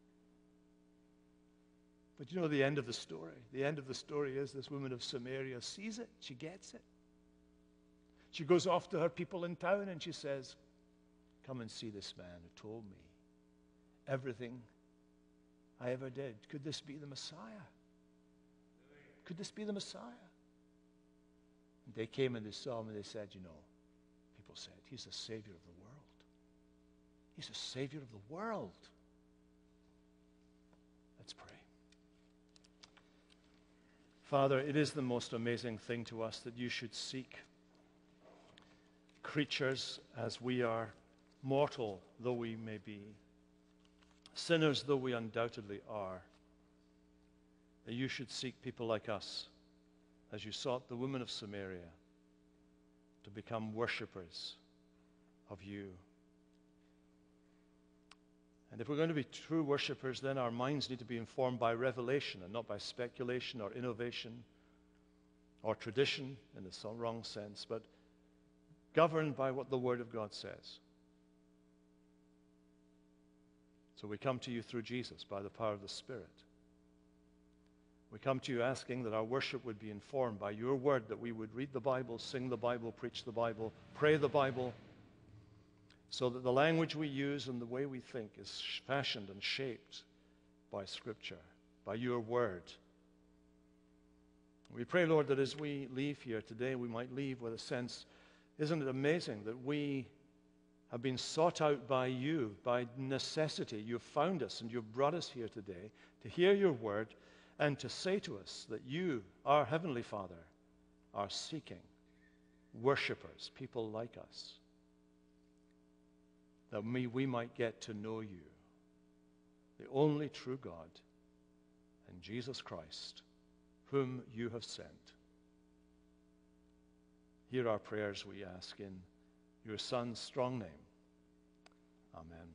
But you know the end of the story? The end of the story is this woman of Samaria sees it. She gets it. She goes off to her people in town and she says, come and see this man who told me everything I ever did. Could this be the Messiah? Could this be the Messiah? And they came and they saw him and they said, you know, people said, he's the Savior of the world. He's the Savior of the world. Let's pray. Father, it is the most amazing thing to us that you should seek creatures as we are, mortal though we may be, sinners though we undoubtedly are, that you should seek people like us as you sought the woman of Samaria to become worshippers of you. And if we're going to be true worshippers, then our minds need to be informed by revelation and not by speculation or innovation or tradition in the wrong sense, but governed by what the Word of God says. So we come to you through Jesus by the power of the Spirit. We come to you asking that our worship would be informed by your word, that we would read the Bible, sing the Bible, preach the Bible, pray the Bible, so that the language we use and the way we think is fashioned and shaped by Scripture, by your word. We pray, Lord, that as we leave here today, we might leave with a sense, isn't it amazing that we have been sought out by you, by necessity. You've found us and you've brought us here today to hear your word and to say to us that you, our Heavenly Father, are seeking worshipers, people like us, that we, we might get to know you, the only true God, and Jesus Christ, whom you have sent. Hear our prayers, we ask, in your Son's strong name. Amen.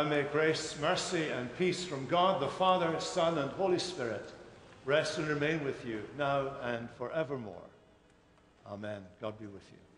may grace, mercy, and peace from God, the Father, Son, and Holy Spirit rest and remain with you now and forevermore. Amen. God be with you.